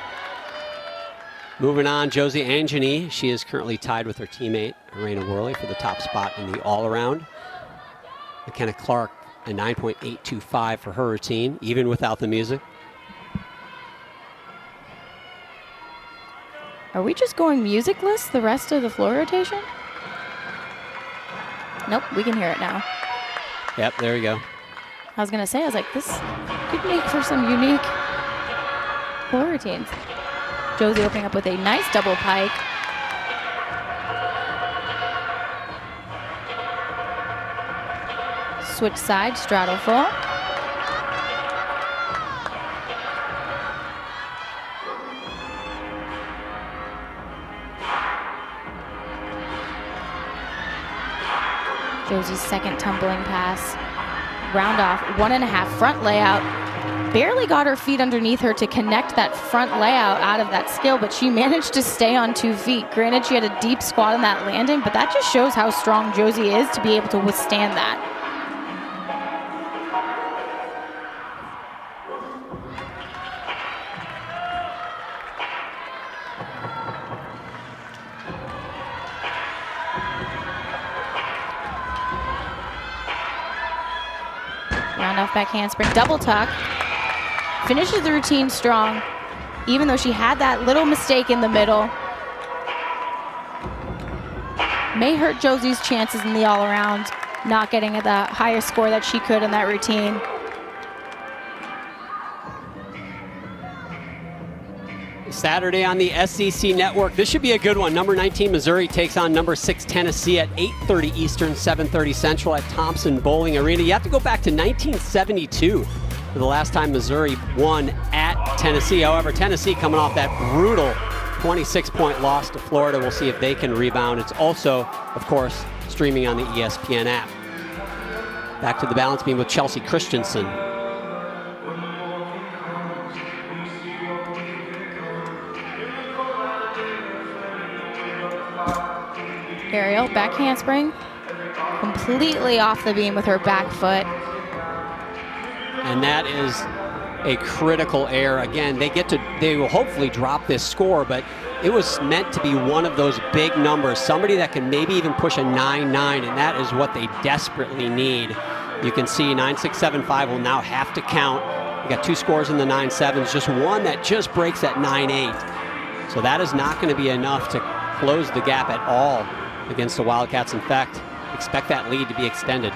Moving on, Josie Angeny. She is currently tied with her teammate, Raina Worley, for the top spot in the all-around. McKenna Clark, a nine point eight two five for her routine, even without the music. Are we just going musicless the rest of the floor rotation? Nope, we can hear it now. Yep, there you go. I was gonna say, I was like, this could make for some unique floor routines. Josie opening up with a nice double pike. Switch side, straddle full. Josie's second tumbling pass. Round off, one and a half front layout. Barely got her feet underneath her to connect that front layout out of that skill, but she managed to stay on two feet. Granted, she had a deep squat in that landing, but that just shows how strong Josie is to be able to withstand that. Round off back handspring, double tuck. Finishes the routine strong, even though she had that little mistake in the middle. May hurt Josie's chances in the all-around, not getting the higher score that she could in that routine. Saturday on the S E C Network. This should be a good one. Number nineteen Missouri takes on number six Tennessee at eight thirty Eastern, seven thirty Central at Thompson Bowling Arena. You have to go back to nineteen seventy-two for the last time Missouri won at Tennessee. However, Tennessee coming off that brutal twenty-six point loss to Florida. We'll see if they can rebound. It's also, of course, streaming on the E S P N app. Back to the balance beam with Chelsea Christensen. Aerial back handspring, completely off the beam with her back foot. And that is a critical error. Again, they get to, they will hopefully drop this score, but it was meant to be one of those big numbers, somebody that can maybe even push a nine nine, and that is what they desperately need. You can see nine six seven five will now have to count. You got two scores in the nine sevens, just one that just breaks at nine eight. So that is not going to be enough to close the gap at all against the Wildcats. In fact, expect that lead to be extended.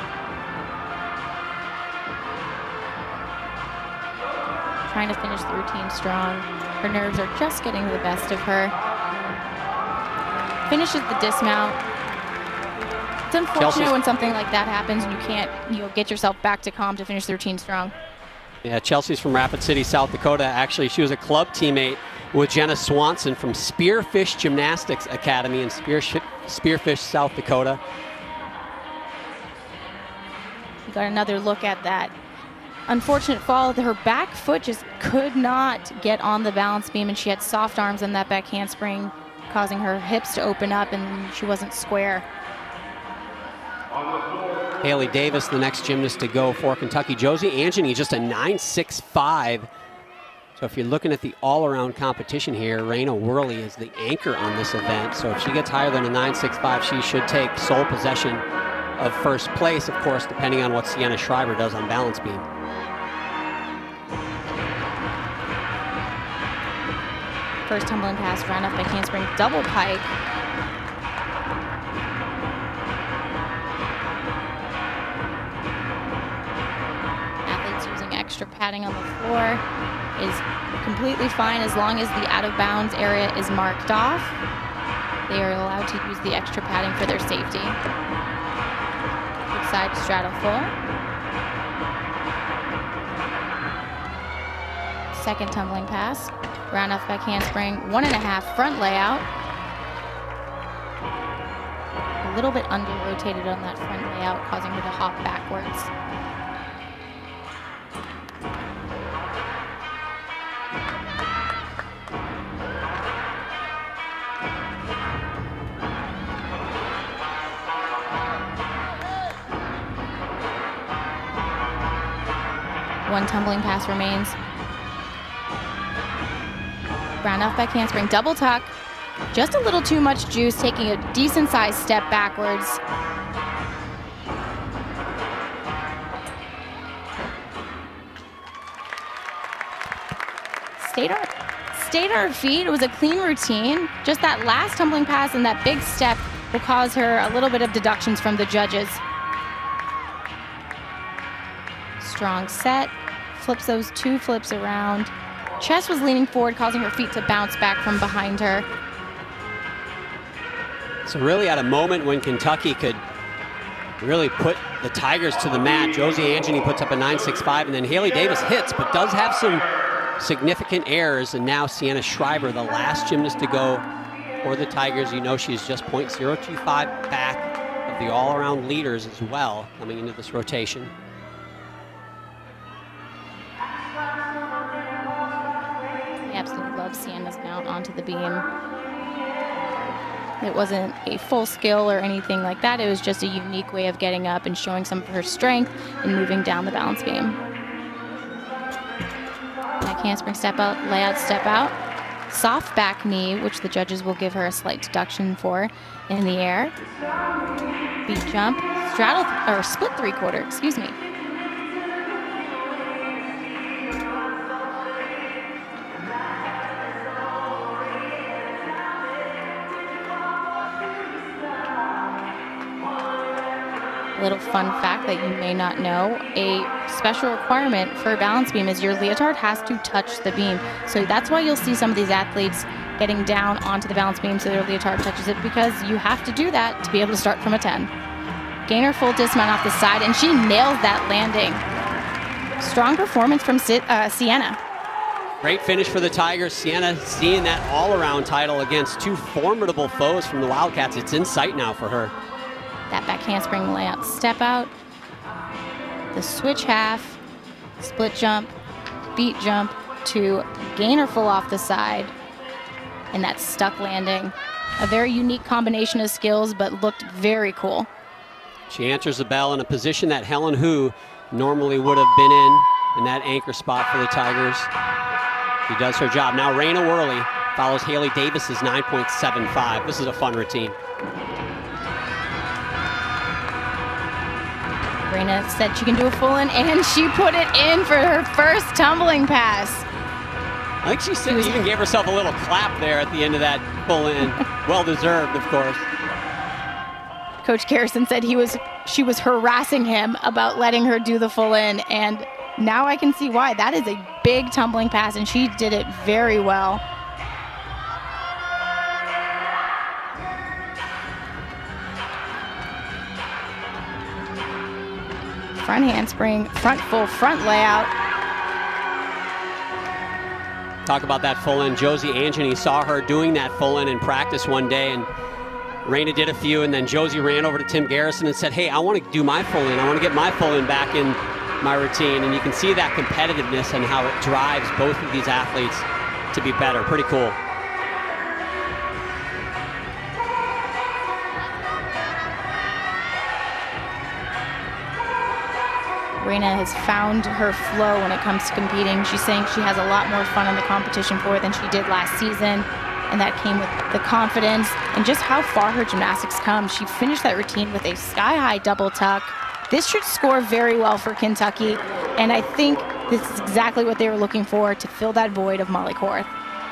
Trying to finish the routine strong. Her nerves are just getting the best of her. Finishes the dismount. It's unfortunate Chelsea's when something like that happens and you can't, you know, get yourself back to calm to finish the routine strong. Yeah, Chelsea's from Rapid City, South Dakota. Actually, she was a club teammate with Jenna Swanson from Spearfish Gymnastics Academy in Spearfish, Spearfish, South Dakota. You got another look at that unfortunate fall. Her back foot just could not get on the balance beam, and she had soft arms in that back handspring, causing her hips to open up, and she wasn't square. Haley Davis, the next gymnast to go for Kentucky. Josie Angeny, just a nine six five. So if you're looking at the all-around competition here, Raina Worley is the anchor on this event. So if she gets higher than a nine six five, she should take sole possession of first place, of course, depending on what Sienna Schreiber does on balance beam. First tumbling pass, round off by handspring, double pike. Athletes using extra padding on the floor is completely fine as long as the out of bounds area is marked off. They are allowed to use the extra padding for their safety. Good side straddle full. Second tumbling pass. Round off back handspring, one and a half front layout. A little bit under rotated on that front layout, causing her to hop backwards. One tumbling pass remains. Round off back handspring, double tuck. Just a little too much juice, taking a decent sized step backwards. Stayed on, stayed on her feet. It was a clean routine. Just that last tumbling pass and that big step will cause her a little bit of deductions from the judges. Strong set, flips those two flips around. Chest was leaning forward, causing her feet to bounce back from behind her. So really at a moment when Kentucky could really put the Tigers to the mat, Josie Angeny puts up a nine six five, and then Haley Davis hits, but does have some significant errors, and now Sienna Schreiber, the last gymnast to go for the Tigers. You know she's just point zero two five back of the all-around leaders as well coming into this rotation. I absolutely love Sienna's mount onto the beam. It wasn't a full skill or anything like that. It was just a unique way of getting up and showing some of her strength and moving down the balance beam. Back handspring step out, layout step out. Soft back knee, which the judges will give her a slight deduction for in the air. Beat jump, straddle, or split three quarter, excuse me. Little fun fact that you may not know, a special requirement for a balance beam is your leotard has to touch the beam. So that's why you'll see some of these athletes getting down onto the balance beam so their leotard touches it, because you have to do that to be able to start from a ten. Gainer full dismount off the side, and she nails that landing. Strong performance from uh, Sienna. Great finish for the Tigers. Sienna seeing that all-around title against two formidable foes from the Wildcats. It's in sight now for her. That back handspring layout step out, the switch half, split jump, beat jump to gainer full off the side, and that stuck landing. A very unique combination of skills, but looked very cool. She answers the bell in a position that Helen Hu normally would have been in, in that anchor spot for the Tigers. She does her job. Now Raina Worley follows Haley Davis's nine point seven five. This is a fun routine. Raina said she can do a full in, and she put it in for her first tumbling pass. I think she said she even gave herself a little clap there at the end of that full in. Well deserved, of course. Coach Garrison said he was she was harassing him about letting her do the full in, and now I can see why. That is a big tumbling pass, and she did it very well. Front handspring, front full front layout. Talk about that full in. Josie Angeny saw her doing that full in in practice one day, and Raina did a few, and then Josie ran over to Tim Garrison and said, hey, I want to do my full in. I want to get my full in back in my routine. And you can see that competitiveness and how it drives both of these athletes to be better. Pretty cool. Raina has found her flow when it comes to competing. She's saying she has a lot more fun on the competition floor than she did last season, and that came with the confidence and just how far her gymnastics come. She finished that routine with a sky-high double tuck. This should score very well for Kentucky, and I think this is exactly what they were looking for to fill that void of Molly Korth.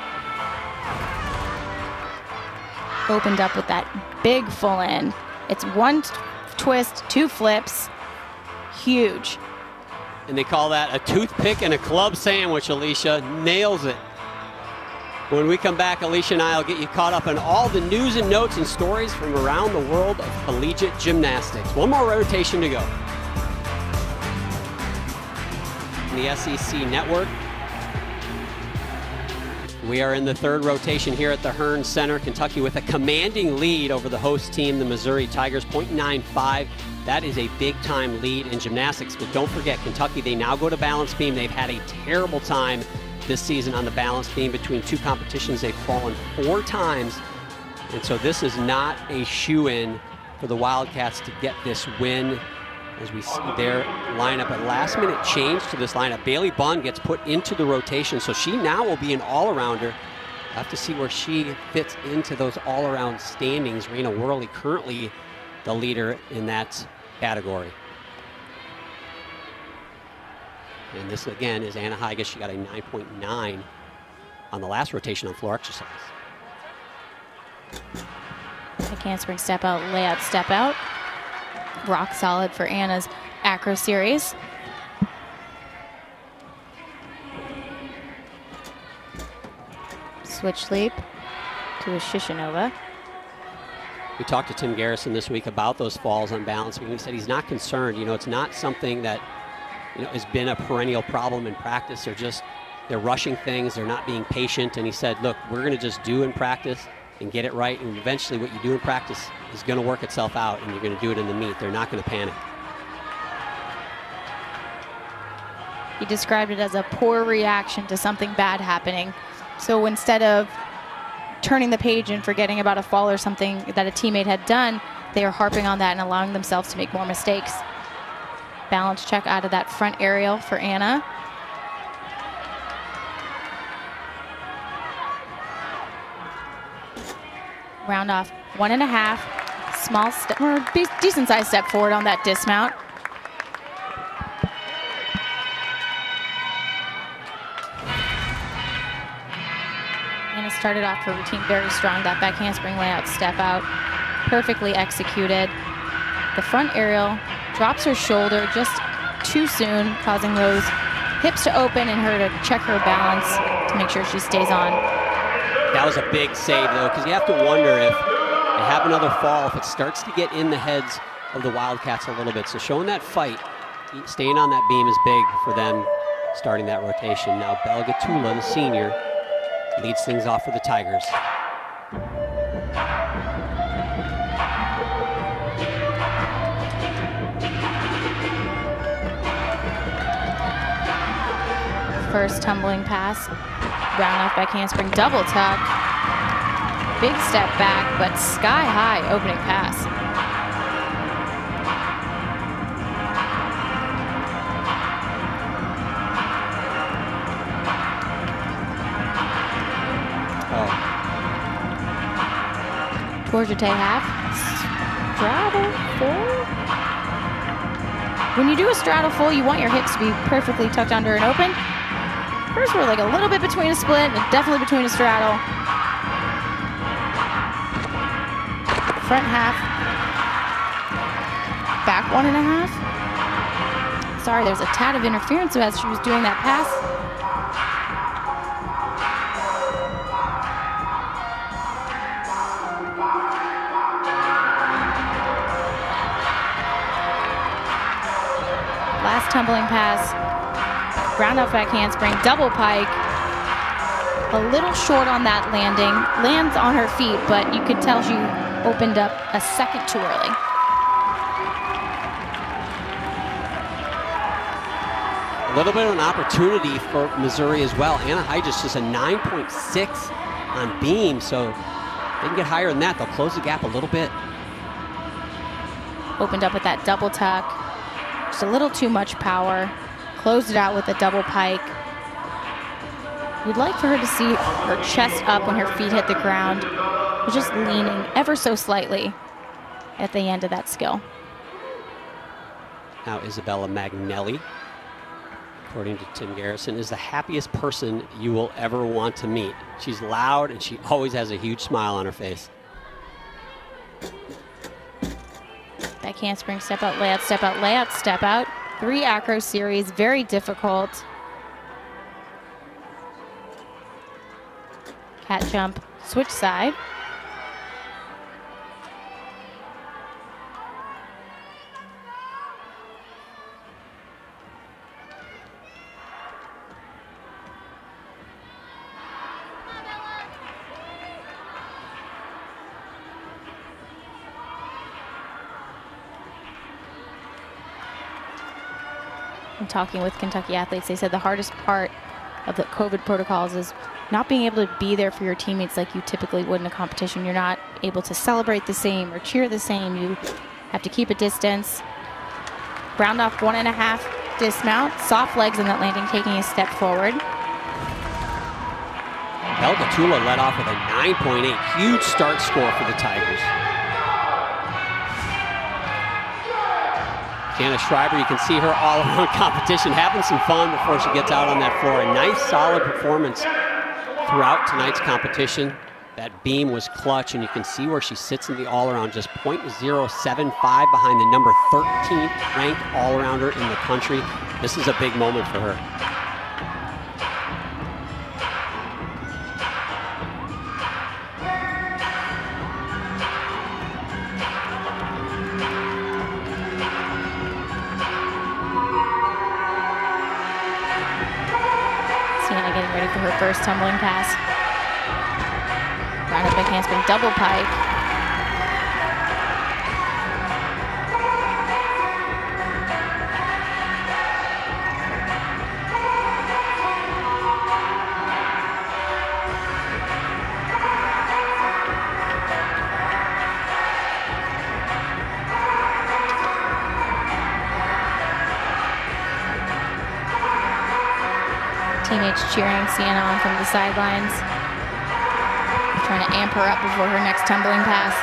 Opened up with that big full in. It's one twist, two flips. Huge. And they call that a toothpick and a club sandwich. Alicia nails it. When we come back, Alicia and I will get you caught up on all the news and notes and stories from around the world of collegiate gymnastics. One more rotation to go. The S E C Network. We are in the third rotation here at the Hearn Center. Kentucky with a commanding lead over the host team, the Missouri Tigers, point nine five. That is a big-time lead in gymnastics. But don't forget, Kentucky, they now go to balance beam. They've had a terrible time this season on the balance beam. Between two competitions, they've fallen four times. And so this is not a shoe-in for the Wildcats to get this win. as we see their lineup. A last minute change to this lineup. Bailey Bunn gets put into the rotation, so she now will be an all-arounder. We'll have to see where she fits into those all-around standings. Raina Worley currently the leader in that category. And this again is Anna Higas. She got a nine point nine on the last rotation on floor exercise. Back handspring step out, layout step out. Rock solid for Anna's acro series. Switch leap to a Shishinova. We talked to Tim Garrison this week about those falls on balance. He said he's not concerned. You know, it's not something that, you know, has been a perennial problem in practice. They're just, they're rushing things. They're not being patient. And he said, look, we're going to just do in practice and get it right. And eventually what you do in practice is going to work itself out, and you're going to do it in the meet. They're not going to panic. He described it as a poor reaction to something bad happening. So instead of turning the page and forgetting about a fall or something that a teammate had done, they are harping on that and allowing themselves to make more mistakes. Balance check out of that front aerial for Anna. Round off one and a half, small step, or decent sized step forward on that dismount. Anna started off her routine very strong. That back handspring layout step out, perfectly executed. The front aerial drops her shoulder just too soon, causing those hips to open and her to check her balance to make sure she stays on. That was a big save, though, because you have to wonder if they have another fall, if it starts to get in the heads of the Wildcats a little bit. So showing that fight, staying on that beam is big for them starting that rotation. Now Bella Gatula, the senior, leads things off for the Tigers. First tumbling pass, round off back handspring, double tuck. Big step back, but sky high opening pass. Oh. Georgia Tay half, straddle full. When you do a straddle full, you want your hips to be perfectly tucked under and open. Hers were like a little bit between a split and definitely between a straddle. Front half, back one and a half. Sorry, there's a tad of interference as she was doing that pass. Last tumbling pass. Round off back handspring, double pike. A little short on that landing. Lands on her feet, but you could tell she opened up a second too early. A little bit of an opportunity for Missouri as well. Anna Higas just a nine point six on beam, so they can get higher than that. They'll close the gap a little bit. Opened up with that double tuck. Just a little too much power. Closed it out with a double pike. You'd like for her to see her chest up when her feet hit the ground. But just leaning ever so slightly at the end of that skill. Now Isabella Magnelli, according to Tim Garrison, is the happiest person you will ever want to meet. She's loud and she always has a huge smile on her face. Back handspring, step out, layout, step out, layout, step out. Three acro series, very difficult. Cat jump, switch side. And talking with Kentucky athletes, they said the hardest part of the COVID protocols is not being able to be there for your teammates like you typically would in a competition. You're not able to celebrate the same or cheer the same. You have to keep a distance. Round off one and a half dismount. Soft legs in that landing, taking a step forward. Helga Tula led off with a nine point eight. Huge start score for the Tigers. Jana Schreiber, you can see her all around competition, having some fun before she gets out on that floor. A nice, solid performance throughout tonight's competition. That beam was clutch, and you can see where she sits in the all-around, just point zero seven five behind the number thirteenth ranked all-arounder in the country. This is a big moment for her. Sienna getting ready for her first tumbling pass. Round up big handspring, double pike. Teammates cheering Sienna on from the sidelines. Trying to amp her up before her next tumbling pass.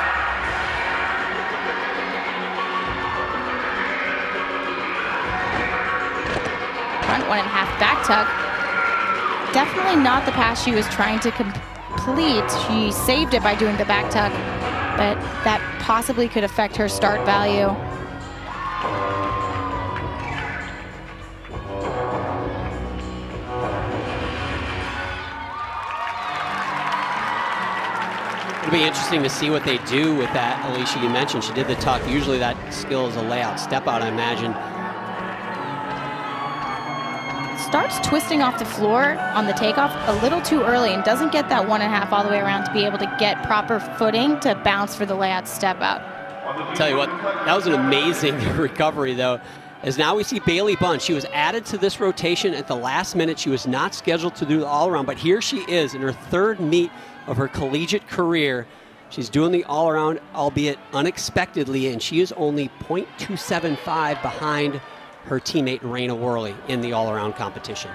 Front one and a half back tuck. Definitely not the pass she was trying to complete. She saved it by doing the back tuck, but that possibly could affect her start value. It'll be interesting to see what they do with that. Alicia, you mentioned she did the tuck. Usually that skill is a layout step out, I imagine. Starts twisting off the floor on the takeoff a little too early and doesn't get that one and a half all the way around to be able to get proper footing to bounce for the layout step out. I'll tell you what, that was an amazing recovery though. As now we see Bailey Bunn. She was added to this rotation at the last minute. She was not scheduled to do the all-around, but here she is in her third meet of her collegiate career. She's doing the all-around, albeit unexpectedly, and she is only point two seven five behind her teammate Raina Worley in the all-around competition.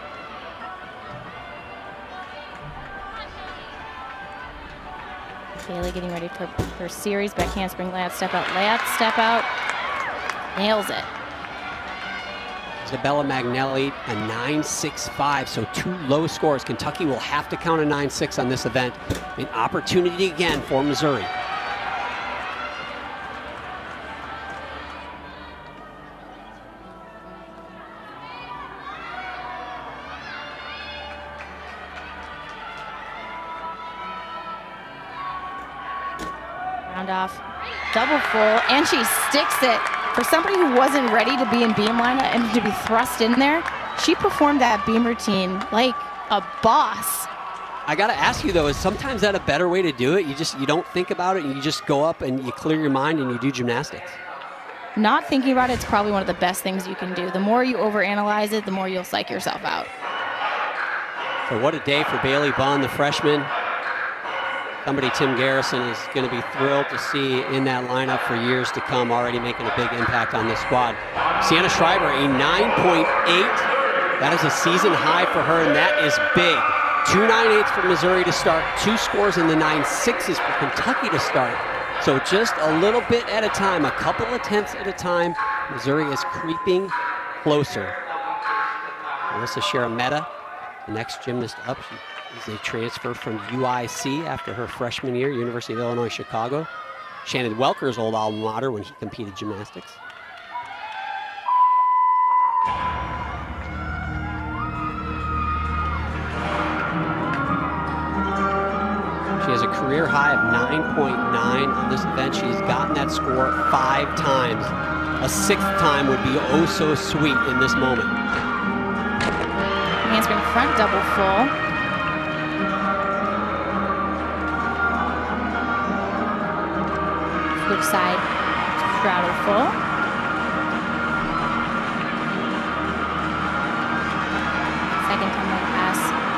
Bailey getting ready for her series, back handspring, layout, step out, layout, step out, nails it. Isabella Magnelli, a nine six five, so two low scores. Kentucky will have to count a nine six on this event. An opportunity again for Missouri. Round off, double full, and she sticks it. For somebody who wasn't ready to be in beam line and to be thrust in there, she performed that beam routine like a boss. I gotta ask you though, is sometimes that a better way to do it? You just, you don't think about it and you just go up and you clear your mind and you do gymnastics. Not thinking about it is probably one of the best things you can do. The more you overanalyze it, the more you'll psych yourself out. So what a day for Bailey Bunn, the freshman. Somebody Tim Garrison is going to be thrilled to see in that lineup for years to come, already making a big impact on this squad. Sienna Schreiber, a nine point eight. That is a season high for her, and that is big. Two nine eights for Missouri to start, two scores in the nine sixes for Kentucky to start. So just a little bit at a time, a couple attempts at a time, Missouri is creeping closer. Alyssa Sharametta, the next gymnast up, she is a transfer from U I C after her freshman year, University of Illinois, Chicago. Shannon Welker's old alma mater when he competed gymnastics. She has a career high of nine point nine on this event. She's gotten that score five times. A sixth time would be oh so sweet in this moment. Handspring front double full. Switch side, straddle full. Second tumbling pass.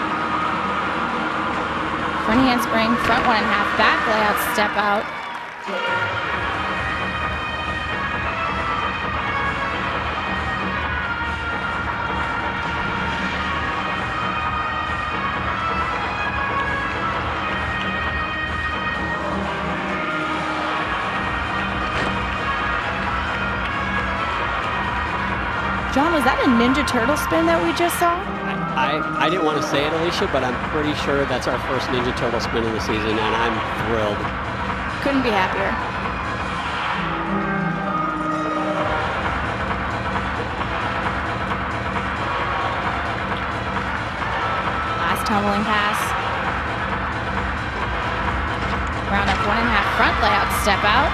Front handspring, front one and a half, back layout, step out. John, was that a Ninja Turtle spin that we just saw? I, I, I didn't want to say it, Alicia, but I'm pretty sure that's our first Ninja Turtle spin of the season, and I'm thrilled. Couldn't be happier. Last tumbling pass. Round up one and a half front layout step out.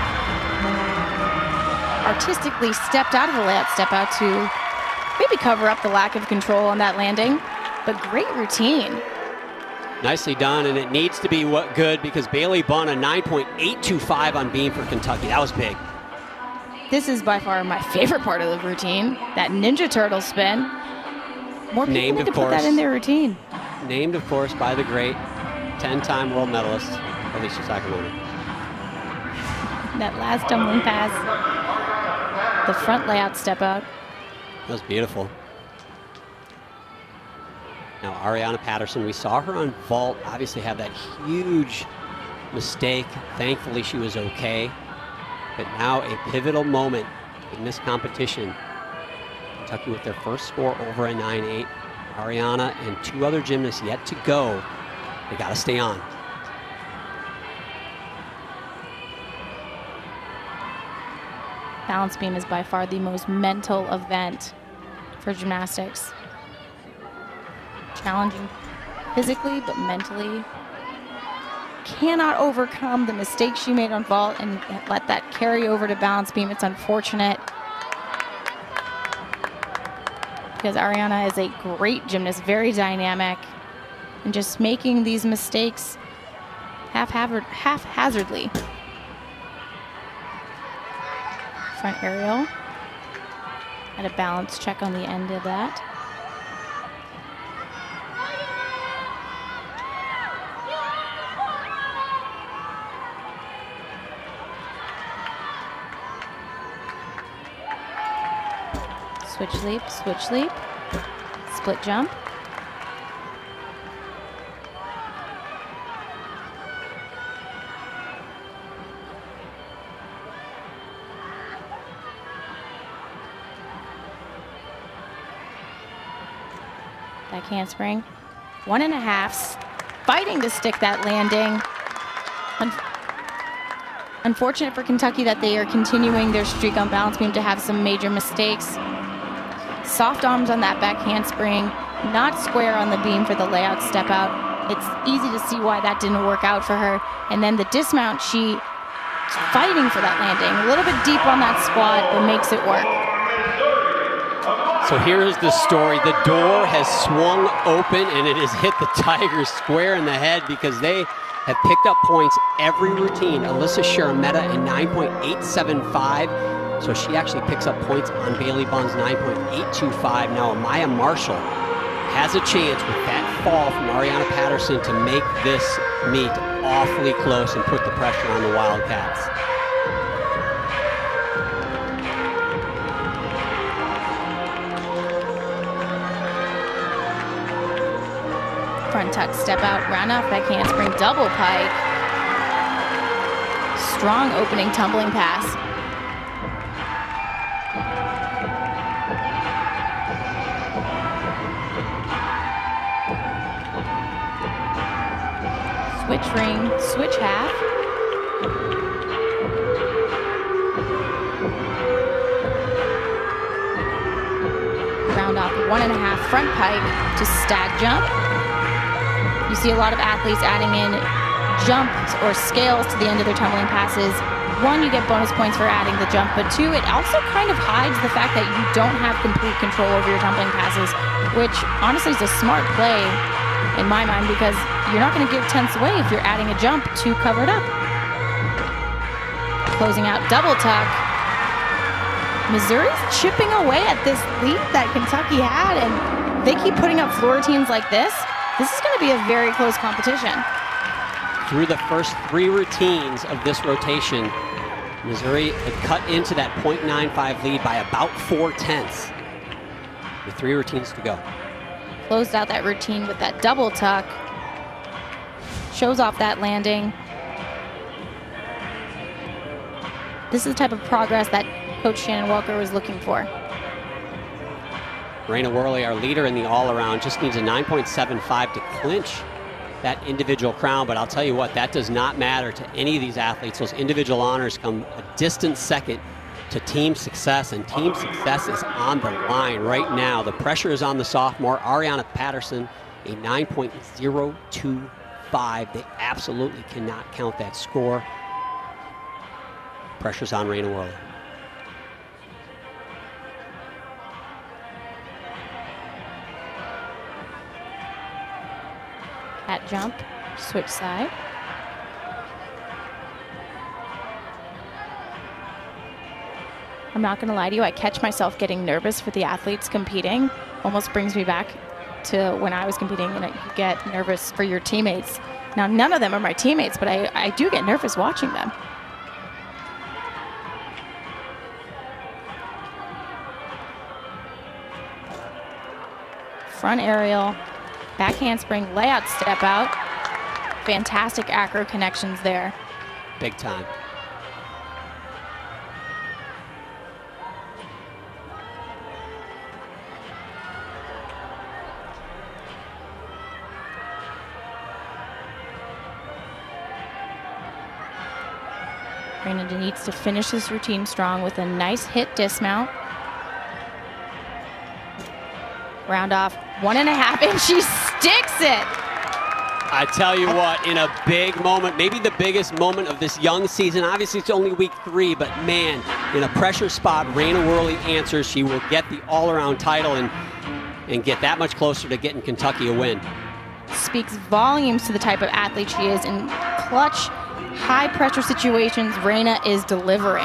Artistically stepped out of the layout step out to maybe cover up the lack of control on that landing, but great routine. Nicely done, and it needs to be what good because Bailey Bunn a nine point eight two five on beam for Kentucky. That was big. This is by far my favorite part of the routine, that Ninja Turtle spin. More people Named, need to of put that course. in their routine. Named, of course, by the great ten-time world medalist, Alicia Sacramone. That last tumbling pass, the front layout step out. That was beautiful. Now, Ariana Patterson, we saw her on vault obviously have that huge mistake. Thankfully, she was okay. But now a pivotal moment in this competition. Kentucky with their first score over a nine eight. Ariana and two other gymnasts yet to go. They got to stay on. Balance beam is by far the most mental event for gymnastics. Challenging physically, but mentally. Cannot overcome the mistakes she made on vault and let that carry over to balance beam. It's unfortunate because Ariana is a great gymnast, very dynamic, and just making these mistakes haphazard, haphazardly. Front aerial. Had a balance check on the end of that. Switch leap, switch leap, split jump. Back handspring. One and a half, fighting to stick that landing. Un Unfortunate for Kentucky that they are continuing their streak on balance beam to have some major mistakes. Soft arms on that back handspring, not square on the beam for the layout step out. It's easy to see why that didn't work out for her. And then the dismount, she fighting for that landing. A little bit deep on that squat, but makes it work. So here's the story. The door has swung open and it has hit the Tigers square in the head because they have picked up points every routine. Alyssa Sharametta in nine point eight seven five. So she actually picks up points on Bailey Bunn's nine point eight two five. Now Amaya Marshall has a chance with that fall from Ariana Patterson to make this meet awfully close and put the pressure on the Wildcats. Front tuck, step out, round off, back handspring, double pike. Strong opening tumbling pass. Switch ring, switch half. Round off one and a half front pike to stag jump. You see a lot of athletes adding in jumps or scales to the end of their tumbling passes. One, you get bonus points for adding the jump, but two, it also kind of hides the fact that you don't have complete control over your tumbling passes, which honestly is a smart play in my mind because you're not going to give tenths away if you're adding a jump to cover it up. Closing out double tuck. Missouri's chipping away at this lead that Kentucky had, and they keep putting up floor routines like this. This is going to be a very close competition. Through the first three routines of this rotation, Missouri had cut into that point nine five lead by about four tenths. With three routines to go. Closed out that routine with that double tuck. Shows off that landing. This is the type of progress that Coach Shannon Welker was looking for. Raina Worley, our leader in the all-around, just needs a nine point seven five to clinch that individual crown, but I'll tell you what, that does not matter to any of these athletes. Those individual honors come a distant second to team success, and team success is on the line right now. The pressure is on the sophomore, Ariana Patterson, a nine point oh two five. They absolutely cannot count that score. Pressure's on Raina Worley. Cat jump, switch side. I'm not gonna lie to you, I catch myself getting nervous for the athletes competing. Almost brings me back to when I was competing, and you get nervous for your teammates. Now, none of them are my teammates, but I, I do get nervous watching them. Front aerial, back handspring, layout step out. Fantastic acro connections there. Big time. Raina needs to finish this routine strong with a nice hit dismount. Round off, one and a half, and she sticks it. I tell you what, in a big moment, maybe the biggest moment of this young season, obviously it's only week three, but man, in a pressure spot, Raina Worley answers. She will get the all-around title and, and get that much closer to getting Kentucky a win. Speaks volumes to the type of athlete she is. In clutch, high-pressure situations, Raina is delivering.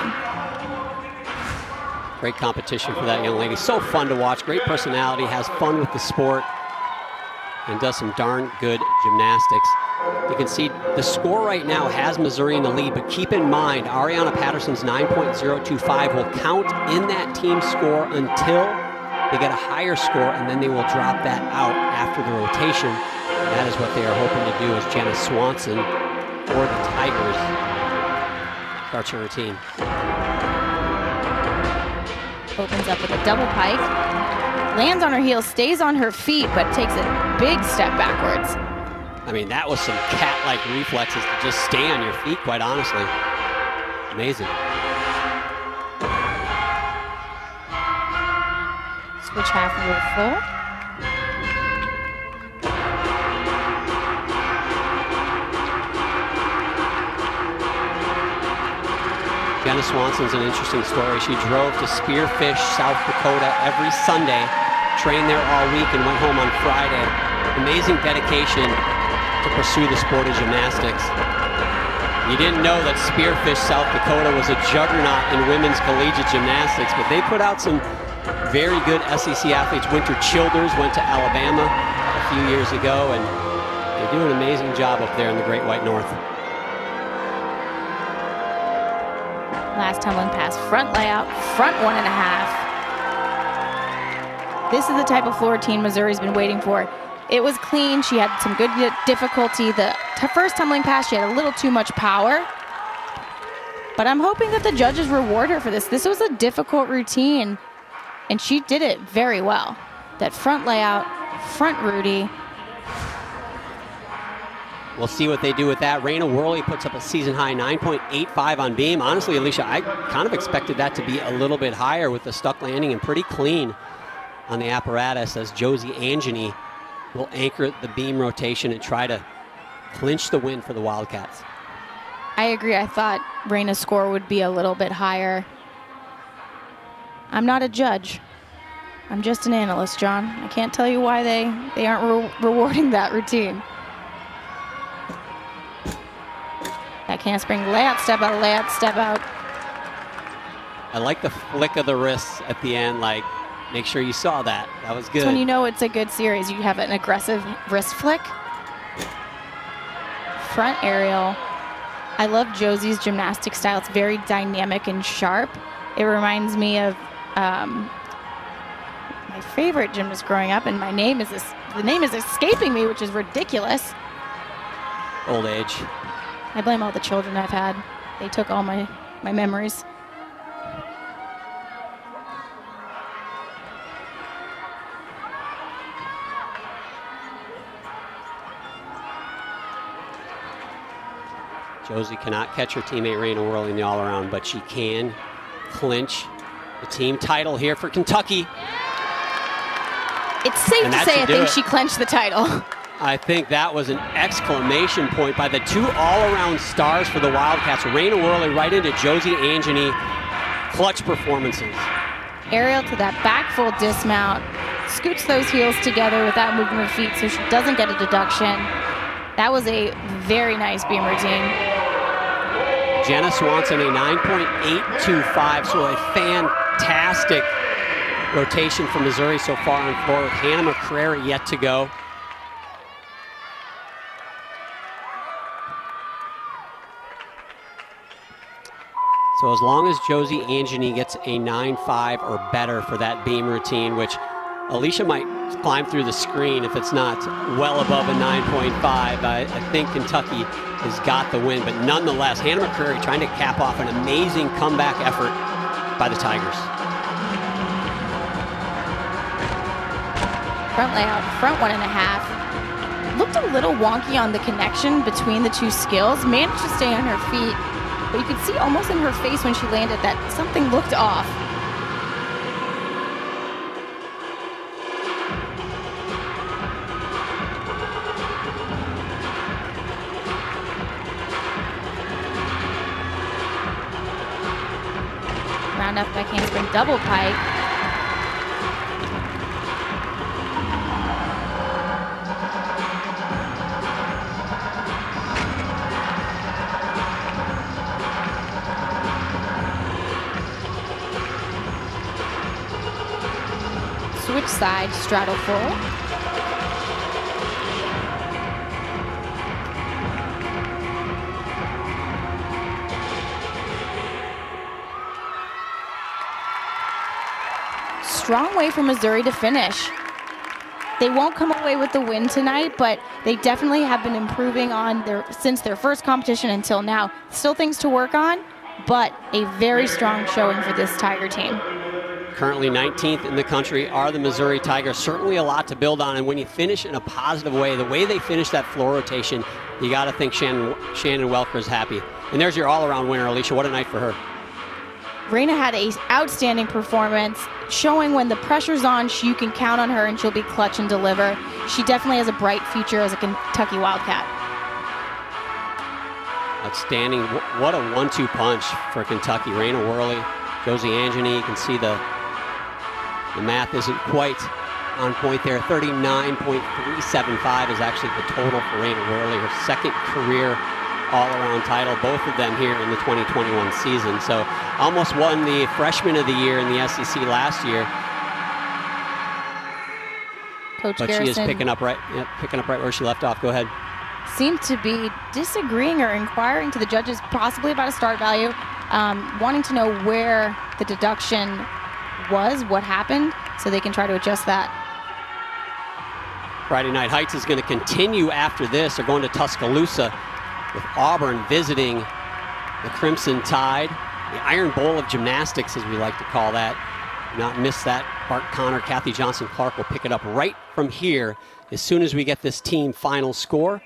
Great competition for that young lady. So fun to watch, great personality, has fun with the sport, and does some darn good gymnastics. You can see the score right now has Missouri in the lead, but keep in mind, Ariana Patterson's nine point oh two five will count in that team score until they get a higher score, and then they will drop that out after the rotation. And that is what they are hoping to do as Janice Swanson or the Tigers starts her routine. Opens up with a double pike, lands on her heels, stays on her feet, but takes a big step backwards. I mean, that was some cat-like reflexes to just stay on your feet, quite honestly. Amazing. Switch half roll full. Jenna Swanson's an interesting story. She drove to Spearfish, South Dakota every Sunday, trained there all week, and went home on Friday. Amazing dedication to pursue the sport of gymnastics. You didn't know that Spearfish, South Dakota was a juggernaut in women's collegiate gymnastics, but they put out some very good S E C athletes. Winter Childers went to Alabama a few years ago, and they do an amazing job up there in the Great White North. Last tumbling pass, front layout, front one and a half. This is the type of floor routine Missouri's been waiting for. It was clean, she had some good difficulty. The first tumbling pass, she had a little too much power. But I'm hoping that the judges reward her for this. This was a difficult routine, and she did it very well. That front layout, front Rudy. We'll see what they do with that. Raina Worley puts up a season-high nine point eight five on beam. Honestly, Alicia, I kind of expected that to be a little bit higher with the stuck landing, and pretty clean on the apparatus as Josie Angeny will anchor the beam rotation and try to clinch the win for the Wildcats. I agree. I thought Raina's score would be a little bit higher. I'm not a judge. I'm just an analyst, John. I can't tell you why they, they aren't re rewarding that routine. Back handspring, layout, step out, layout, step out. I like the flick of the wrists at the end, like, make sure you saw that. That was good. That's when you know it's a good series. You have an aggressive wrist flick. Front aerial. I love Josie's gymnastic style. It's very dynamic and sharp. It reminds me of um, my favorite gymnast growing up, and my name is, the name is escaping me, which is ridiculous. Old age. I blame all the children I've had. They took all my, my memories. Josie cannot catch her teammate Raina Worley in the all-around, but she can clinch the team title here for Kentucky. It's safe And to that say I should do think it. she clinched the title. I think that was an exclamation point by the two all-around stars for the Wildcats. Raina Worley right into Josie Angeny. Clutch performances. Aerial to that back full dismount. Scoots those heels together without moving her feet so she doesn't get a deduction. That was a very nice beam routine. Jenna Swanson, a nine point eight two five, so a fantastic rotation from Missouri so far on floor with Hannah McCrary yet to go. So as long as Josie Angeny gets a nine five or better for that beam routine, which Alicia might climb through the screen if it's not well above a nine point five, I, I think Kentucky has got the win. But nonetheless, Hannah McCrary trying to cap off an amazing comeback effort by the Tigers. Front layout, front one and a half. Looked a little wonky on the connection between the two skills. Managed to stay on her feet, but you could see almost in her face when she landed that something looked off. Round up back handspring double pike. Switch side, straddle full. Strong way for Missouri to finish. They won't come away with the win tonight, but they definitely have been improving on their since their first competition until now. Still things to work on, but a very strong showing for this Tiger team. Currently nineteenth in the country are the Missouri Tigers. Certainly a lot to build on, and when you finish in a positive way, the way they finish that floor rotation, you got to think Shannon, Shannon Welker's happy. And there's your all-around winner, Alicia. What a night for her. Raina had an outstanding performance, showing when the pressure's on, you can count on her and she'll be clutch and deliver. She definitely has a bright future as a Kentucky Wildcat. Outstanding. What a one two punch for Kentucky. Raina Worley, Josie Angeny. You can see the, the math isn't quite on point there. thirty-nine point three seven five is actually the total for Raina Worley, her second career all-around title, both of them here in the twenty twenty-one season. So almost won the Freshman of the Year in the S E C last year. Coach but Garrison she is picking up right, yeah, picking up right where she left off. Go ahead. Seemed to be disagreeing or inquiring to the judges possibly about a start value, um, wanting to know where the deduction was, what happened, so they can try to adjust that. Friday Night Heights is going to continue after this. They're going to Tuscaloosa with Auburn visiting the Crimson Tide, the Iron Bowl of Gymnastics, as we like to call that. Do not miss that. Bart Connor, Kathy Johnson-Clark will pick it up right from here as soon as we get this team final score.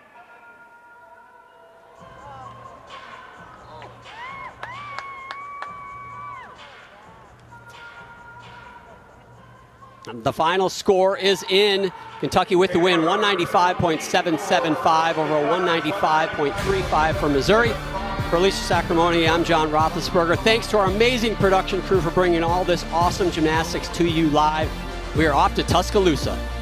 The final score is in. Kentucky with the win, one ninety-five point seven seven five over a one ninety-five point three five for Missouri. For Alicia Sacramone, I'm John Roethlisberger. Thanks to our amazing production crew for bringing all this awesome gymnastics to you live. We are off to Tuscaloosa.